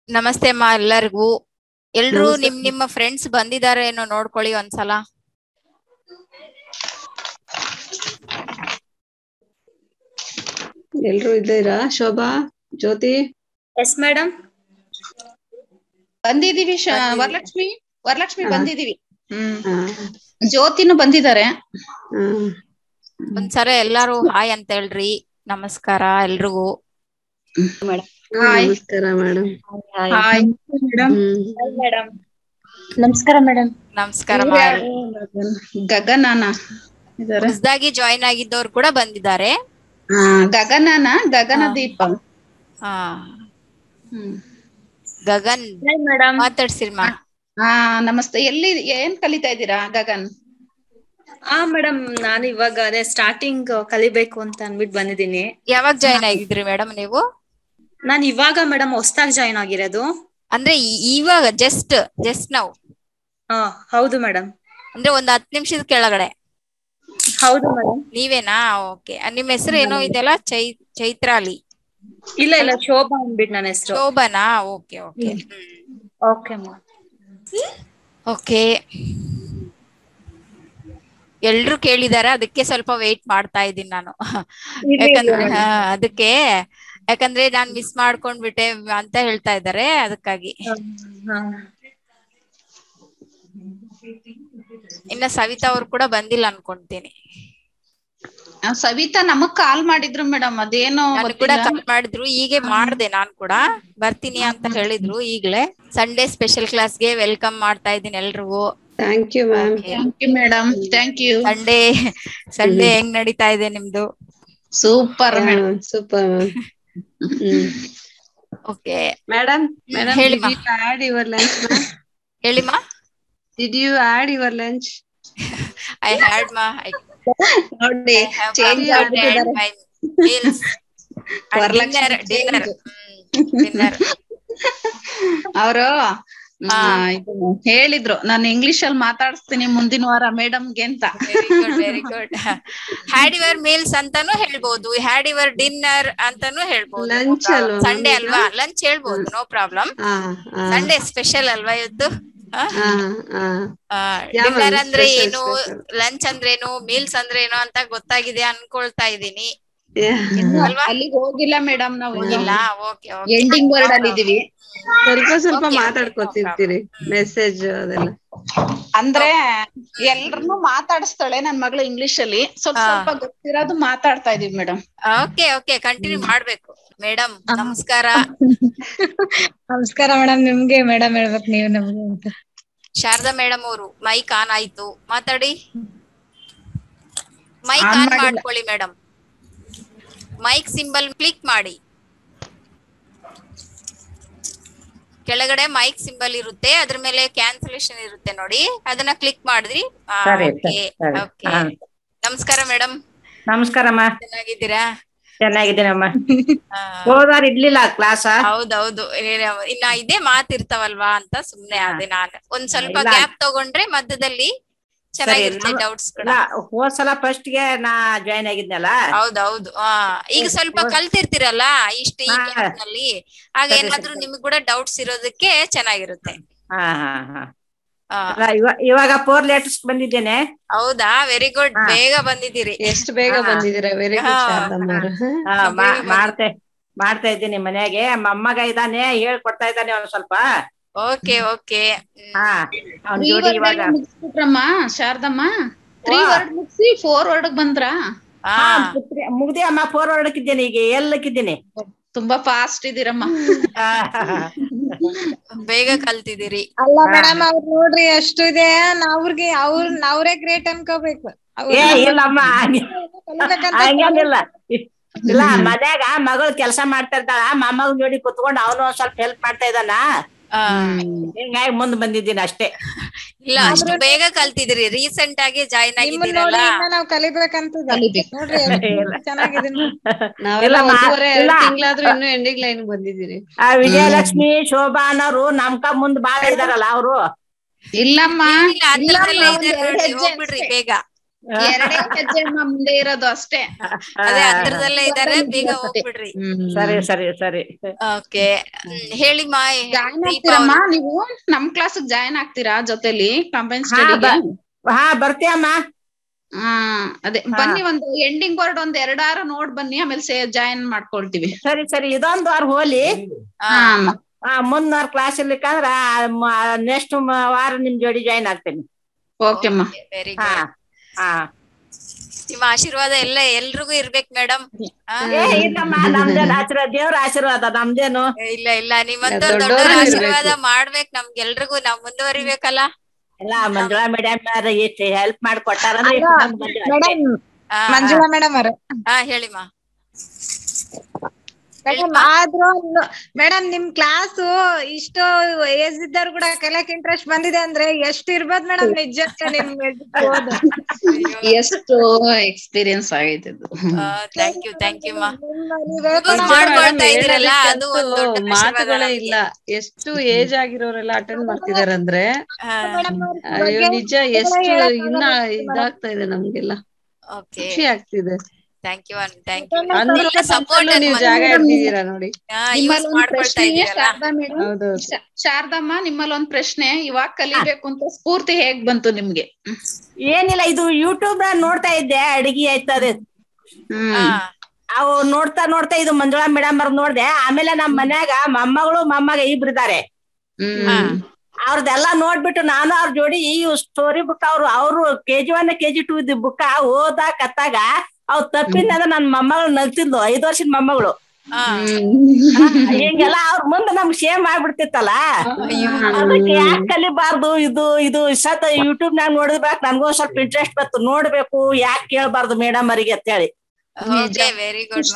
ನಮಸ್ತೆ ಅಮ್ಮ ಎಲ್ಲರಿಗೂ. ಎಲ್ರು ನಮಸ್ತೆ. ನಿಮ್ಮ ಫ್ರೆಂಡ್ಸ್ ಬಂದಿದ್ದಾರೆ ಏನೋ ನೋಡ್ಕೊಳ್ಳಿ ಒಂದ್ಸಲ. ಎಲ್ರು ಇದ್ದೀರಾ? ಶೋಭಾ, ಜ್ಯೋತಿ? ಎಸ್ ಮೇಡಮ್, ಬಂದಿದೀವಿ. ಬಂದಿದೀವಿ. ವರಲಕ್ಷ್ಮಿ ಹಾ. ಬಂದಿದೀವಿ. ಹಾ, ಜ್ಯೋತಿನು ಬಂದಿದ್ದಾರೆ. ಹಾ. ಒಂದ್ಸಲ ಎಲ್ಲಾರು ಹಾಯ್ ಅಂತ ಹೇಳ್ರಿ. ನಮಸ್ಕಾರ ಎಲ್ರಿಗೂ. ನಮಸ್ಕಾರ ಮೇಡಮ್. Hi madam. ಮೇಡಮ್ ನಮಸ್ಕಾರ ಮೇಡಮ್. ನಮಸ್ಕಾರ ಗಗನಾನ ಇದಾರೆ. ಹೊಸದಾಗಿ ಜಾಯಿನ್ ಆಗಿದ್ದವ್ರು ಕೂಡ ಬಂದಿದ್ದಾರೆ. ಗಗನ ಹಾ. ದೀಪ. ಹಾ, ಹ್ಮ್. ಗಗನ್ ಮೇಡಮ್ ಮಾತಾಡ್ಸಿರ್ಮಾ. ಹಾ, ನಮಸ್ತೆ. ಏನ್ ಕಲಿತಾ ಇದ್ದೀರಾ ಗಗನ್? ಮೇಡಮ್, ನಾನು ಇವಾಗ ಅದೇ ಸ್ಟಾರ್ಟಿಂಗ್ ಕಲಿಬೇಕು ಅಂತ ಅನ್ಬಿಟ್ಟು ಬಂದಿದ್ದೀನಿ. ಯಾವಾಗ ಜಾಯಿನ್ ಆಗಿದ್ರಿ ಮೇಡಮ್ ನೀವು? ನಾನು ಇವಾಗ ಮೇಡಮ್ ಹೊಸದಾಗಿ ಜಾಯಿನ್ ಆಗಿರೋದು. ಅಂದ್ರೆ ಇವಾಗ ಜಸ್ಟ್ ನಾವು ಹೌದು ಮೇಡಮ್. ಅಂದ್ರೆ ಒಂದ್ 10 ನಿಮಿಷದ ಕೆಳಗಡೆ. ಹೌದು ಮೇಡಮ್. ನೀವೇನಾ? ಓಕೆ. ನಿಮ್ ಹೆಸರು ಏನೋ ಇದೆಲ್ಲ ಚೈತ್ರಾಲಿ. ಇಲ್ಲ ಶೋಭಾ ಅಂದ್ಬಿಟ್ಟು ನನ್ನ ಹೆಸರು. Shobhana? Okay okay. Okay ma'am. Okay, ಎಲ್ರು ಕೇಳಿದಾರೆ, ಅದಕ್ಕೆ ಸ್ವಲ್ಪ ವೇಟ್ ಮಾಡ್ತಾ ಇದ್ದೀನಿ ನಾನು. ಯಾಕಂದ್ರೆ ನಾನ್ ಮಿಸ್ ಮಾಡ್ಕೊಂಡ್ಬಿಟ್ಟೆ ಅಂತ ಹೇಳ್ತಾ ಇದ್ದಾರೆ, ಅದಕ್ಕಾಗಿ. ಇನ್ನ ಸವಿತಾ ಅವ್ರು ಕೂಡ ಬಂದಿಲ್ಲ ಅನ್ಕೊಂತೀನಿ. ಸವಿತಾ ನಮಗ್ ಕಾಲ್ ಮಾಡಿದ್ರು ಮೇಡಮ್, ಅದೇನೋ ನಾನು ಕೂಡ ಕಾಲ್ ಮಾಡಿದ್ರು, ಹೀಗೆ ಮಾಡ್ದೆ ನಾನ್ ಕೂಡ. ಬರ್ತೀನಿ ಅಂತ ಹೇಳಿದ್ರು. ಈಗ್ಲೇ ಸಂಡೇ ಸ್ಪೆಷಲ್ ಕ್ಲಾಸ್ಗೆ ವೆಲ್ಕಮ್ ಮಾಡ್ತಾ ಇದ್ದೀನಿ ಎಲ್ರಿಗೂ. Thank you ma'am. Thank you madam. Thank you. Sunday ಹೆಂಗ್ ನಡೀತಾ ಇದೆ ನಿಮ್ದು? Super madam. Super ma'am. Okay madam, ಹೇಳಿ did you add your lunch, ma'am? ಹೇಳಿಮಾ. Did you add your lunch? I had ನೋಡಿ, change my meals and dinner. ಅವರು ಹೇಳಿದ್ರು, ನಾನು ಇಂಗ್ಲಿಷ್ ಅಲ್ಲಿ ಮಾತಾಡಿಸ್ತೀನಿ ಮುಂದಿನ ವಾರ ಮೇಡಮ್ಗೆ ಅಂತ. Very good. Had your meals ಅಂತಾನು ಹೇಳ್ಬೋದು, ಹ್ಯಾಡ್ ಯುವರ್ ಡಿನ್ನರ್ ಅಂತಾನು ಹೇಳ್ಬೋದು. Lunch ಅಲ್ವಾ ಸಂಡೇ ಅಲ್ವಾ, ಲಂಚ್ ಹೇಳ್ಬೋದು, ನೋ ಪ್ರಾಬ್ಲಮ್. ಸಂಡೇ ಸ್ಪೆಷಲ್ ಅಲ್ವಾ ಇವತ್ತು? ಡಿನ್ನರ್ ಅಂದ್ರೆ ಏನು, ಲಂಚ್ ಅಂದ್ರೇನು, ಮೀಲ್ಸ್ ಅಂದ್ರೇನು ಅಂತ ಗೊತ್ತಾಗಿದೆ ಅನ್ಕೊಳ್ತಾ ಇದೀನಿ. ಅಲ್ಲಿಗೆ ಹೋಗಿಲ್ಲ ಮೇಡಮ್, ನಾವು ಓಕೆ ಎಂಡಿಂಗ್ ವರ್ಡ್ ಅಲ್ಲಿ ಇದೀವಿ. ಸ್ವಲ್ಪ ಮಾತಾಡ್ಕೊತಿರ್ತೀರಿ, ಮೆಸೇಜ್ ಅದೆಲ್ಲ. ಅಂದ್ರೆ ಎಲ್ರನ್ನೂ ಮಾತಾಡಿಸ್ತಾಳೆ ನನ್ ಮಗಳು ಇಂಗ್ಲಿಷ್ ಅಲ್ಲಿ. ಸ್ವಲ್ಪ ಗೊತ್ತಿರೋದು ಮಾತಾಡ್ತಾ ಇದೀವಿ ಮೇಡಮ್. ಓಕೆ ಕಂಟಿನ್ಯೂ ಮಾಡ್ಬೇಕು ಮೇಡಮ್. ನಮಸ್ಕಾರ. ನಮಸ್ಕಾರ ಮೇಡಮ್. ನಿಮ್ಗೆ ಮೇಡಮ್ ಹೇಳ್ಬೇಕು ನೀವು ನಮ್ಗೆ ಅಂತ. ಶಾರದಾ ಮೇಡಮ್ ಅವರು ಮೈಕ್ ಆನ್ ಆಯ್ತು, ಮಾತಾಡಿ. ಮೈಕ್ ಆನ್ ಮಾಡ್ಕೊಳ್ಳಿ ಮೇಡಮ್. ಮೈಕ್ ಸಿಂಬಲ್ ಕ್ಲಿಕ್ ಮಾಡಿ. ಕೆಳಗಡೆ ಮೈಕ್ ಸಿಂಬಲ್ ಇರುತ್ತೆ, ಅದ್ರ ಮೇಲೆ ಕ್ಯಾನ್ಸಲೇಷನ್ ಇರುತ್ತೆ ನೋಡಿ, ಅದನ್ನ ಕ್ಲಿಕ್ ಮಾಡಿದ್ರಿ. ಓಕೆ. ನಮಸ್ಕಾರ ಮೇಡಮ್. ನಮಸ್ಕಾರಮ್ಮ. ಚೆನ್ನಾಗಿದ್ದೀರಾ? ಚೆನ್ನಾಗಿದ್ದೀನಮ್ಮ. ಹೋದಾರ ಇಡ್ಲಿಲ್ಲ ಕ್ಲಾಸ್. ಹೌದೌದು, ಇನ್ನ ಇದೇ ಮಾತಿರ್ತಾವಲ್ವಾ ಅಂತ ಸುಮ್ನೆ ಅದೇ ನಾನು ಒಂದ್ ಸ್ವಲ್ಪ ಗ್ಯಾಪ್ ತಗೊಂಡ್ರೆ ಮಧ್ಯದಲ್ಲಿ ಚೆನ್ನಾಗಿರುತ್ತೆ ಡೌಟ್ಸ್ ಕೂಡ. ಹೋದ್ಸಲ ಫಸ್ಟ್ ಗೆ ನಾ ಜಾಯಿನ್ ಆಗಿದ್ನಲ್ಲ. ಹೌದೌದು. ಈಗ ಸ್ವಲ್ಪ ಕಲ್ತಿರ್ತಿರಲ್ಲ ಇಷ್ಟ ಈ ಗ್ಯಾಪ್ ನಲ್ಲಿ, ಆಗ ಏನಾದ್ರೂ ನಿಮ್ಗ್ ಕೂಡ ಡೌಟ್ಸ್ ಇರೋದಕ್ಕೆ ಚೆನ್ನಾಗಿರುತ್ತೆ. ಇವಾಗ 4 ಲೆಟರ್ಸ್ ಬಂದಿದ್ದೇನೆ. ಹೌದಾ? Very good. ಬೇಗ ಬಂದಿದ್ದೀರಿ. ಎಷ್ಟು ಬೇಗ ಬಂದಿದ್ದೀರಾ? ವೆರಿ ಗುಡ್ ಶಾರದಮ್ಮ. ಮಾಡ್ತಾ ಇದ್ದೀನಿ ಮನೆಯಾಗೆ. ಮೊಮ್ಮಗ ಇದ್ದಾನೆ, ಹೇಳ್ಕೊಡ್ತಾ ಇದ್ದಾನೆ ಅವ್ನು ಸ್ವಲ್ಪ. ಓಕೆ. ಮುಗಿಸ್ಬಿಟ್ರಮ್ಮ ಶಾರದಮ್ಮ? 3 ವರ್ಡ್ ಮುಗಿಸಿ 4 ವರ್ಡ್ ಬಂದ್ರ? ಮುಗ್ದೆ ಅಮ್ಮ. 4 ವರ್ಡ್ಕಿದ್ದೇನೆ, ಈಗ ಎಲ್ಲಕ್ಕಿದ್ದೀನಿ. ತುಂಬಾ ಫಾಸ್ಟ್ ಇದೀರಮ್ಮ. ಬೇಗ ಕಲ್ತಿದ್ದೀರಿ. ಅಲ್ಲ ಮೇಡಮ್, ಅವ್ರು ನೋಡ್ರಿ ಎಷ್ಟು ಇದೆ, ಅವ್ರೇ ಗ್ರೇಟ್ ಅನ್ಕೋಬೇಕು. ಇಲ್ಲಮ್ಮ, ಹಂಗೇನಿಲ್ಲ. ಇಲ್ಲ, ಮನ್ಯಾಗ ಮಗಳು ಕೆಲಸ ಮಾಡ್ತಾ ಇರ್ತಾಳ, ಮೊಮ್ಮಗ ನೋಡಿ ಕುತ್ಕೊಂಡು ಅವನು ಒಂದ್ ಸ್ವಲ್ಪ ಹೆಲ್ಪ್ ಮಾಡ್ತಾ ಇದ್ದಾನ. ಹಿಂಗಾಗಿ ಮುಂದ್ ಬಂದಿದ್ದೀನಿ ಅಷ್ಟೇ. ಇಲ್ಲ, ಅಷ್ಟು ಬೇಗ ಕಲ್ತಿದ್ರಿ, ರೀಸೆಂಟ್ ಆಗಿ ಜಾಯಿನ್ ಆಗಿದ್ದೀರಲ್ಲ. ನಾವ್ ಕಲಿಬೇಕಂತ ನೋಡ್ರಿ, ಚೆನ್ನಾಗಿದ್ದೀನಿ. ತಿಂಗಳಾದ್ರೂ ಇನ್ನು ಎಂಡಿಂಗ್ ಲೈನ್ ಬಂದಿದ್ದೀರಿ. ವಿಜಯಲಕ್ಷ್ಮಿ, ಶೋಭಾ ಅನ್ನೋರು ನಮ್ಕ ಮುಂದ್ ಬಾಳ ಇದಾರಲ್ಲ ಅವರು. ಇಲ್ಲಮ್ಮ, ಹೋಗ್ಬಿಡ್ರಿ ಬೇಗ. ಎರಡೇ ಹೆಜ್ಜೆ ಮುಂದೆ ಇರೋದು ಅಷ್ಟೇ. ಅದೇ ಹತ್ರದಲ್ಲೇ ಇದಾರೆ, ಬೇಗ ಹೋಗ್ಬಿಡ್ರಿ. ಸರಿ ಸರಿ ಸರಿ. ಓಕೆ, ಹೇಳಿ ಮಾ. ಜಾಯ್ನ್ ಆಗ್ತೀರಮ್ಮ ನೀವು ನಮ್ ಕ್ಲಾಸ್ ಜಾಯ್ನ್ ಆಗ್ತೀರಾ ಜೊತೆಲಿ ಕಂಬೈನ್ ಸ್ಟಡಿಗೆ? ಹಾ ಬರ್ತೀಯಮ್ಮ. ಅದೇ ಬನ್ನಿ, ಒಂದು ಎಂಡಿಂಗ್ ವರ್ಡ್ ಒಂದ್ 2 ನೋಡ್ ಬನ್ನಿ, ಆಮೇಲೆ ಜಾಯಿನ್ ಮಾಡ್ಕೊಳ್ತೀವಿ. ಸರಿ ಸರಿ, ಇದೊಂದ್ ವಾರ ಹೋಲಿ. ಮುಂದ್ವಾರ ಕ್ಲಾಸ್ ಇರ್ಲಿಕ್ಕಂದ್ರ ನೆಕ್ಸ್ಟ್ ವಾರ ನಿಮ್ ಜೋಡಿ ಜಾಯಿನ್ ಆಗ್ತೇನೆ. ಓಕೆ ಅಮ್ಮ. Very good. ನಿಮ್ಮ ಆಶೀರ್ವಾದ ಎಲ್ರಿಗೂ ಇರ್ಬೇಕು ಮೇಡಮ್. ಇಲ್ಲಮ್ಮ, ನಮ್ದೇನ್ ಆಶೀರ್ವಾದ, ದೇವ್ರ ಆಶೀರ್ವಾದ, ನಮ್ದೇನು ಇಲ್ಲ ಇಲ್ಲ, ನಿಮ್ಮಂತವ್ರು ದೊಡ್ಡವ್ರ ಆಶೀರ್ವಾದ ಮಾಡ್ಬೇಕು ನಮ್ಗೆಲ್ರಿಗೂ, ನಾವ್ ಮುಂದುವರಿಬೇಕಲ್ಲ. ಎಲ್ಲ ಮಂಜುಳಾ ಮೇಡಮ್ ಎಷ್ಟು ಹೆಲ್ಪ್ ಮಾಡ್ಕೊಟ್ಟಾರ. ಮಂಜುಳಾ ಮೇಡಮ್ ಅವ್ರ, ಹೇಳಿಮ್ಮ. ಆದ್ರೂ ಮೇಡಮ್ ನಿಮ್ ಕ್ಲಾಸ್ ಇಷ್ಟು ಏಜ್ ಇದ್ದವ್ರು ಕೂಡ ಕಲಿಯಕ್ ಇಂಟ್ರೆಸ್ಟ್ ಬಂದಿದೆ ಅಂದ್ರೆ ಎಷ್ಟು ಇರ್ಬೋದು ಮೇಡಮ್ ನಿಜಕ್ಕೆ ನಿಮ್ಗೆ ಎಷ್ಟು ಎಕ್ಸ್ಪೀರಿಯನ್ಸ್ ಆಗೈತೆ. ಥ್ಯಾಂಕ್ ಯು ಮಾಡ್ಕೊಳ್ತಾ ಇದ್ರಲ್ಲ, ಅದು ಒಂದು ದೊಡ್ಡ ಮಾತುಗಳೇ ಇಲ್ಲ. ಎಷ್ಟು ಏಜ್ ಆಗಿರೋರೆಲ್ಲ ಅಟೆಂಡ್ ಮಾಡ್ತಿದಾರಂದ್ರೆ ಅಯ್ಯೋ ನಿಜ, ಎಷ್ಟು ಇನ್ನ ಇದಾಗ್ತಾ ಇದೆ ನಮ್ಗೆಲ್ಲ, ಖುಷಿ ಆಗ್ತಿದೆ. Thank you. ನೀವು ಜಾಗ ಹಿಡ್ದಿದ್ದೀರಾ ನೋಡಿ. ಶಾರದಮ್ಮ, ನಿಮ್ಮಲ್ಲಿ ಒಂದ್ ಪ್ರಶ್ನೆ, ಇವಾಗ ಕಲಿಬೇಕು ಅಂತ ಸ್ಫೂರ್ತಿ ಹೇಗ್ ಬಂತು ನಿಮ್ಗೆ? ಏನಿಲ್ಲ, ಇದು ಯೂಟ್ಯೂಬ್ ನೋಡ್ತಾ ಇದ್ದೆ, ಅಡಿಗೆ ಆಯ್ತದೆ. ಅವು ನೋಡ್ತಾ ನೋಡ್ತಾ ಇದು ಮಂಜುಳಾ ಮೇಡಮ್ ಅವ್ರ ನೋಡ್ದೆ. ಆಮೇಲೆ ನಮ್ ಮನ್ಯಾಗ ಮೊಮ್ಮಗ ಇಬ್ರಿದ್ದಾರೆ. ಅವ್ರದ್ದೆಲ್ಲಾ ನೋಡ್ಬಿಟ್ಟು ನಾನು ಅವ್ರ ಜೋಡಿ ಈ ಸ್ಟೋರಿ ಬುಕ್ ಅವ್ರು KG 1 KG 2 ಇದ್ದ ಬುಕ್ಕ ಓದಾಕತ್ತಾಗ ಅವ್ ತಪ್ಪಿಂದ ನನ್ ಮೊಮ್ಮಗಳು ನಗ್ತಿದ್ಲು, 5 ವರ್ಷದ ಮೊಮ್ಮಗಳು. ಹಿಂಗೆಲ್ಲ ಅವ್ರ ಮುಂದೆ ನಮ್ಗ್ ಶೇಮ್ ಆಗ್ಬಿಡ್ತಿತ್ತಲ್ಲ. ಅದಕ್ಕೆ ಯಾಕೆ ಕಲಿಬಾರ್ದು, ಇದು ಸತ್ ಯೂಟ್ಯೂಬ್ ನಾಗ ನೋಡಿದ್ಬೇಕು, ನನ್ಗೂ ಸ್ವಲ್ಪ ಇಂಟ್ರೆಸ್ಟ್ ಬಂತು, ನೋಡ್ಬೇಕು, ಯಾಕೆ ಕೇಳ್ಬಾರ್ದು ಮೇಡಮ್ ಅವರಿಗೆ ಅಂತ ಹೇಳಿ. Very good.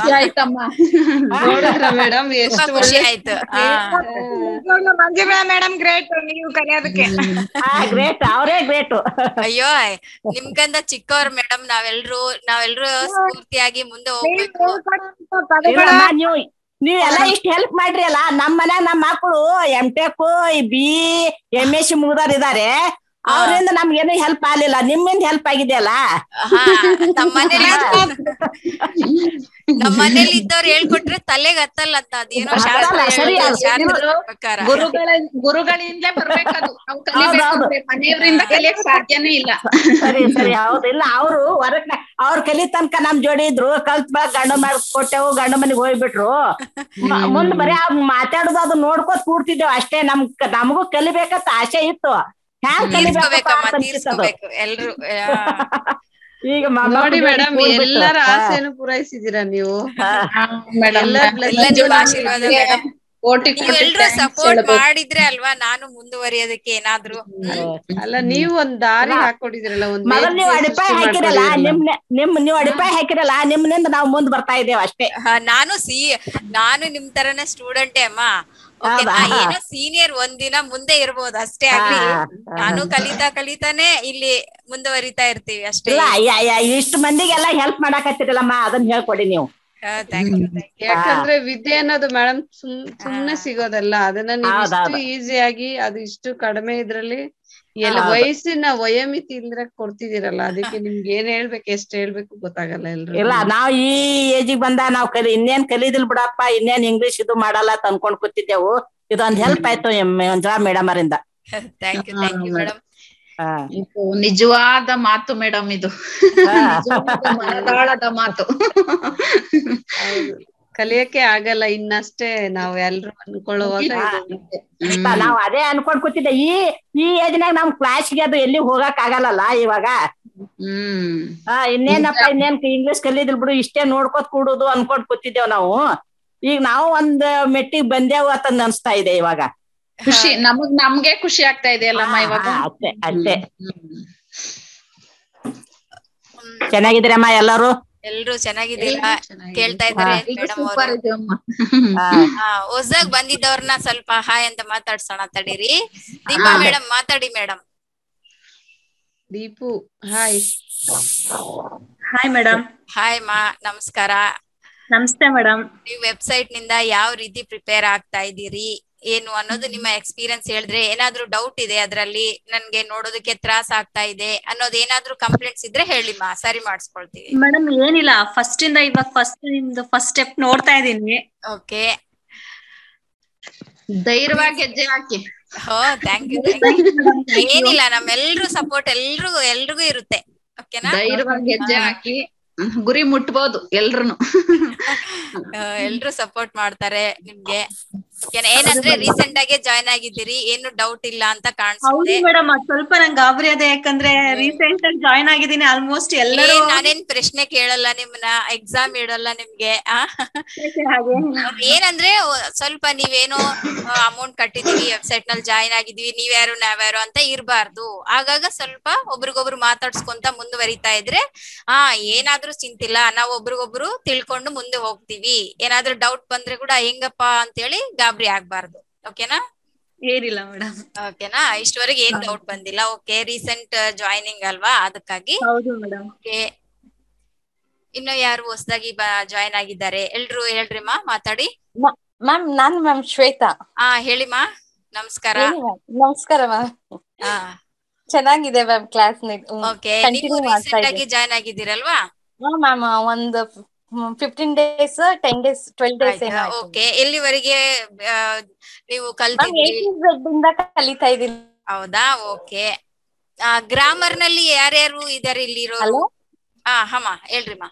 ಮೇಡಮ್ ಎಷ್ಟು ಖುಷಿ ಆಯ್ತು. ಮಂಜುಳಾ ಮೇಡಮ್ ಗ್ರೇಟ್, ನೀವು ಕಲಿಯೋದಕ್ಕೆ. ಗ್ರೇಟ್, ಅವರೇ ಗ್ರೇಟ್. ಅಯ್ಯೋ, ನಿಮ್ಗಂದ ಚಿಕ್ಕವ್ರ ಮೇಡಮ್, ನಾವೆಲ್ರು ಸ್ಫೂರ್ತಿಯಾಗಿ ಮುಂದೆ ಹೋಗ್ಬೇಕು. ನೀವ್ ಎಲ್ಲಾ ಇಷ್ಟ ಹೆಲ್ಪ್ ಮಾಡ್ರಿ ಅಲ್ಲ. ನಮ್ ಮನ್ಯಾಗ ನಮ್ ಮಕ್ಕಳು MTech BE MSc ಮುಗ್ದಾರಿದ್ದಾರೆ. ಅವರಿಂದ ನಮ್ಗೇನು ಹೆಲ್ಪ್ ಆಗ್ಲಿಲ್ಲ, ನಿಮ್ಮಿಂದ ಹೆಲ್ಪ್ ಆಗಿದೆಯಲ್ಲ. ನಮ್ಮ ಮನೇಲಿ ಇದ್ದವ್ರು ಹೇಳ್ಕೊಟ್ರೆ ತಲೆಗೆ ಹತ್ತಲ್ಲ ಅಂತ, ಅದೇನೋ ಗುರುಗಳಿಂದಲೇ ಬರ್ಬೇಕದು, ಮನೆಯವರಿಂದ ಕಲಿಯಕ್ ಸಾಧ್ಯನೇ ಇಲ್ಲ. ಸರಿ ಸರಿ, ಹೌದಿಲ್ಲ, ಅವ್ರು ಹೊರಗ್ ಅವ್ರ ಕಲಿ ತನಕ ನಮ್ ಜೋಡಿ ಇದ್ರು, ಕಲ್ತ್ ಬಾ ಗಂಡ ಕೊಟ್ಟೆವು, ಗಂಡ ಮನೆಗ್ ಹೋಗ್ಬಿಟ್ರು. ಮುಂದ್ ಬರೀ ಮಾತಾಡುದು ಅದು ನೋಡ್ಕೋತ ಕೂಡ್ತಿದ್ದೇವ್ ಅಷ್ಟೇ. ನಮಗೂ ಕಲಿಬೇಕಂತ ಆಸೆ ಇತ್ತು. ತೀರ್ಸ್ಕೋಬೇಕು ಎಲ್ರು. ಈಗ ನೋಡಿ ಮೇಡಮ್, ಎಲ್ಲರ ಆಸೆನು ಪೂರೈಸಿದೀರಾ ನೀವು. ಆಶೀರ್ವಾದ ಮೇಡಮ್. ಎಲ್ರು ಸಪೋರ್ಟ್ ಮಾಡಿದ್ರೆ ಅಲ್ವಾ ನಾನು ಮುಂದುವರಿಯೋದಕ್ಕೆ ಏನಾದ್ರು. ಅಲ್ಲ, ನೀವು ಒಂದ್ ದಾರಿ ಹಾಕೊಟ್ಟಿದಿರಲ್ಲ, ನೀವು ಅಡಿಪಾಯ ಹಾಕಿರಲ್ಲ, ನೀವು ಅಡಿಪಾಯ ಹಾಕಿರಲ್ಲ, ನಿಮ್ನಿಂದ ನಾವು ಮುಂದ್ ಬರ್ತಾ ಇದ್ದೇವೆ ಅಷ್ಟೇ. ನಾನು ನಿಮ್ ತರನೇ ಸ್ಟೂಡೆಂಟೇ ಅಮ್ಮ. ಏನೋ ಸೀನಿಯರ್ ಒಂದಿನ ಮುಂದೆ ಇರ್ಬೋದು ಅಷ್ಟೇ ಆಗ್ಲಿ. ನಾನು ಕಲಿತಾನೆ ಇಲ್ಲಿ ಮುಂದುವರಿತಾ ಇರ್ತೀವಿ ಅಷ್ಟೇ. ಇಷ್ಟು ಮಂದಿಗೆಲ್ಲ ಹೆಲ್ಪ್ ಮಾಡಾಕತ್ತಿರಲ್ಲಮ್ಮ, ಅದನ್ನ ಹೇಳ್ಕೊಡಿ ನೀವು. ಯಾಕಂದ್ರೆ ವಿದ್ಯೆ ಅನ್ನೋದು ಮೇಡಮ್ ಸುಮ್ನೆ ಸಿಗೋದಲ್ಲ. ಅದನ್ನ ನೀವು ಇಷ್ಟು ಈಸಿಯಾಗಿ, ಅದು ಇಷ್ಟು ಕಡಿಮೆ ಇದ್ರಲ್ಲಿ ವಯಸ್ಸಿನ ವಯೋಮಿತಿ ಇಲ್ದ್ರೆ ಕೊಡ್ತಿದಿರಲ್ಲ, ಅದಕ್ಕೆ ನಿಮ್ಗೆ ಏನ್ ಹೇಳ್ಬೇಕು, ಎಷ್ಟ್ ಹೇಳ್ಬೇಕು ಗೊತ್ತಾಗಲ್ಲ ಎಲ್ರು. ಇಲ್ಲ, ನಾವ್ ಈ ಏಜಿಗೆ ಬಂದ ನಾವ್ ಇನ್ನೇನ್ ಕಲಿದಿಲ್ ಬಿಡಪ್ಪ, ಇನ್ನೇನ್ ಇಂಗ್ಲಿಷ್ ಇದು ಮಾಡಲ್ಲ ಅಂತ ಅನ್ಕೊಂಡ್ ಕೂತಿದ್ದೆವು. ಇದೊಂದ್ ಹೆಲ್ಪ್ ಆಯ್ತು ಮಂಜುಳಾ ಮೇಡಮ್ ಅವರಿಂದ. Thank you madam. ನಿಜವಾದ ಮಾತು ಮೇಡಮ್, ಇದು ಮನದಾಳದ ಮಾತು. ಕಲಿಯಕ್ಕೆ ಆಗಲ್ಲ ಇನ್ನಷ್ಟೇ ನಾವ್ ಎಲ್ರು ಅನ್ಕೊಳ್ಳುವಾಗ. ನಾವ್ ಅದೇ ಅನ್ಕೊಂಡ್ ಕೂತಿದ್ದೆ, ಈ ಏಜ್ನಾಗ ನಮ್ ಕ್ಲಾಸ್ಗೆ ಅದು ಎಲ್ಲಿ ಹೋಗಕ್ ಆಗಲ್ಲ ಇವಾಗ. ಇನ್ನೇನಪ್ಪ, ಇನ್ನೇನ್ ಇಂಗ್ಲಿಷ್ ಕಲಿದಿಲ್ ಬಿಡು, ಇಷ್ಟೇ ನೋಡ್ಕೋತ್ ಕೂಡುದು ಅನ್ಕೊಂಡ್ ಕೂತಿದ್ದೇವ್ ನಾವು. ಈಗ ನಾವು ಒಂದ್ ಮೆಟ್ಟಿಗೆ ಬಂದೇವು ಅಂತ ಅನ್ಸ್ತಾ ಇದೆ ಇವಾಗ. ಖುಷಿ ನಮ್ಗೆ ಖುಷಿ ಆಗ್ತಾ ಇದೆ ಅಲ್ಲಮ್ಮ ಇವಾಗ. ಅಷ್ಟೇ. ಚೆನ್ನಾಗಿದ್ದೀರಮ್ಮ ಎಲ್ಲರೂ? ಎಲ್ರು ಚೆನ್ನಾಗಿದ್ದೀರಾ? ಕೇಳ್ತಾ ಇದಾರೆ ಮೇಡಮ್ ಅವರು. ಹೊಸದಾಗ್ ಬಂದಿದ್ದವ್ರನ್ನ ಸ್ವಲ್ಪ ಹಾಯ್ ಅಂತ ಮಾತಾಡ್ಸೋಣ ತಡೀರಿ. ದೀಪಾ ಮೇಡಮ್ ಮಾತಾಡಿ madam. Deepu hi. Hi madam. Hi ಮಾ, ನಮಸ್ಕಾರ. ನಮಸ್ತೆ ಮೇಡಮ್. ನೀವು ವೆಬ್ಸೈಟ್ ನಿಂದ ಯಾವ ರೀತಿ ಪ್ರಿಪೇರ್ ಆಗ್ತಾ ಇದ್ದೀರಿ ಏನು ಅನ್ನೋದು ನಿಮ್ಮ ಎಕ್ಸ್ಪೀರಿಯನ್ಸ್ ಹೇಳಿದ್ರೆ, ಏನಾದ್ರೂ ಡೌಟ್ ಇದೆ ಅದ್ರಲ್ಲಿ, ನನ್ಗೆ ನೋಡೋದಕ್ಕೆ ತ್ರಾಸ ಆಗ್ತಾ ಇದೆ ಅನ್ನೋದು ಏನಾದ್ರೂ ಕಂಪ್ಲೇಂಟ್ಸ್ ಇದ್ರೆ ಹೇಳಿಮ್ಮ, ಸರಿ ಮಾಡಿಸ್ಕೊಳ್ತೀವಿ. ಮೇಡಮ್ ಏನಿಲ್ಲ, ಫಸ್ಟ್ ಇಂದ ಇವಾಗ ನಿಮ್ದು ಫಸ್ಟ್ ಸ್ಟೆಪ್ ನೋಡ್ತಾ ಇದೀನಿ. ಓಕೆ, ಧೈರ್ಯವಾಗಿ ಹೆಜ್ಜೆ ಹಾಕಿ. Thank you. ಏನಿಲ್ಲ, ನಮ್ಮೆಲ್ರೂ ಸಪೋರ್ಟ್ ಎಲ್ರಿಗೂ ಇರುತ್ತೆ. ಓಕೆನಾ? ಧೈರ್ಯವಾಗಿ ಹೆಜ್ಜೆ ಹಾಕಿ, ಗುರಿ ಮುಟ್ಬೋದು ಎಲ್ರುನು. ಎಲ್ರು ಸಪೋರ್ಟ್ ಮಾಡ್ತಾರೆ ನಿಮ್ಗೆ. ಏನಂದ್ರೆ ರೀಸೆಂಟ್ ಆಗಿ ಜಾಯ್ನ್ ಆಗಿದ್ದೀರಿ, ಏನು ಡೌಟ್ ಇಲ್ಲ ಅಂತ ಕಾಣಿಸುತ್ತೆ. ಮೇಡಮ್ ಸ್ವಲ್ಪ ನಂಗೆ ಗಾಬರಿ ಅದೇ, ಯಾಕಂದ್ರೆ ರೀಸೆಂಟ್ ಆಗಿ ಜಾಯ್ನ್ ಆಗಿದ್ದೀನಿ. ಆಲ್ಮೋಸ್ಟ್ ಎಲ್ಲರೂ ನಾನೇನ್ ಪ್ರಶ್ನೆ ಕೇಳಲ್ಲ ನಿಮ್ನ, ಎಕ್ಸಾಮ್ ಇಡಲ್ಲ ನಿಮ್ಗೆ. ಏನಂದ್ರೆ ಸ್ವಲ್ಪ ನೀವೇನೋ ಅಮೌಂಟ್ ಕಟ್ಟಿದೀವಿ, ವೆಬ್ಸೈಟ್ ನಲ್ಲಿ ಜಾಯ್ನ್ ಆಗಿದೀವಿ, ನೀವ್ಯಾರು ನಾವ್ಯಾರು ಅಂತ ಇರ್ಬಾರ್ದು. ಆಗಾಗ ಸ್ವಲ್ಪ ಒಬ್ರಿಗೊಬ್ರು ಮಾತಾಡ್ಸ್ಕೊಂತ ಮುಂದುವರಿತಾ ಇದ್ರೆ ಏನಾದ್ರೂ ಚಿಂತಿಲ್ಲ, ನಾವ್ ಒಬ್ರಿಗೊಬ್ರು ತಿಳ್ಕೊಂಡು ಮುಂದೆ ಹೋಗ್ತೀವಿ. ಏನಾದ್ರೂ ಡೌಟ್ ಬಂದ್ರೆ ಕೂಡ ಹೆಂಗಪ್ಪ ಅಂತೇಳಿ ಗಾಬರಿ ಆಗ್ಬಾರ್ದು. ಓಕೆನಾ? ಏನಿಲ್ಲ ಮೇಡಮ್. ಓಕೆನಾ? ಇಷ್ಟವರೆಗೆ ಏನ್ ಡೌಟ್ ಬಂದಿಲ್ಲ. ಓಕೆ, ರೀಸೆಂಟ್ ಜಾಯ್ನಿಂಗ್ ಅಲ್ವಾ, ಅದಕ್ಕಾಗಿ. ಹೌದು ಮೇಡಮ್. ಓಕೆ, ಇನ್ನು ಯಾರು ಹೊಸದಾಗಿ ಜಾಯ್ನ್ ಆಗಿದ್ದಾರೆ ಎಲ್ರು ಹೇಳ್ರಿಮಾ, ಮಾತಾಡಿ. Ma'am ma'am Shweta. ಹೇಳಿಮಾ. ನಮಸ್ಕಾರ. ನಮಸ್ಕಾರ ಮ್ಯಾಮ್. ಚೆನ್ನಾಗಿದೆ ಮ್ಯಾಮ್ ಕ್ಲಾಸ್. ಓಕೆ, ನೀವು ರೀಸೆಂಟ್ ಆಗಿ ಜಾಯ್ನ್ ಆಗಿದ್ದೀರಲ್ವಾ? ಮ್ಯಾಮ್ ಒಂದು 15 days 10 days 12 days. ಓಕೆ, ಎಲ್ಲಿವರೆಗೆ ನೀವು ಕಲ್ತಿದ್ದೀರಿ? ಕಲಿತಾ ಇದ್ದೀನಿ. ಹೌದಾ? ಓಕೆ, ಗ್ರಾಮರ್ ನಲ್ಲಿ ಯಾರ್ಯಾರು ಇದಾರೆ ಇಲ್ಲಿರೋರು? ಹಮ್ಮ ಹೇಳ್ರಿಮಾ.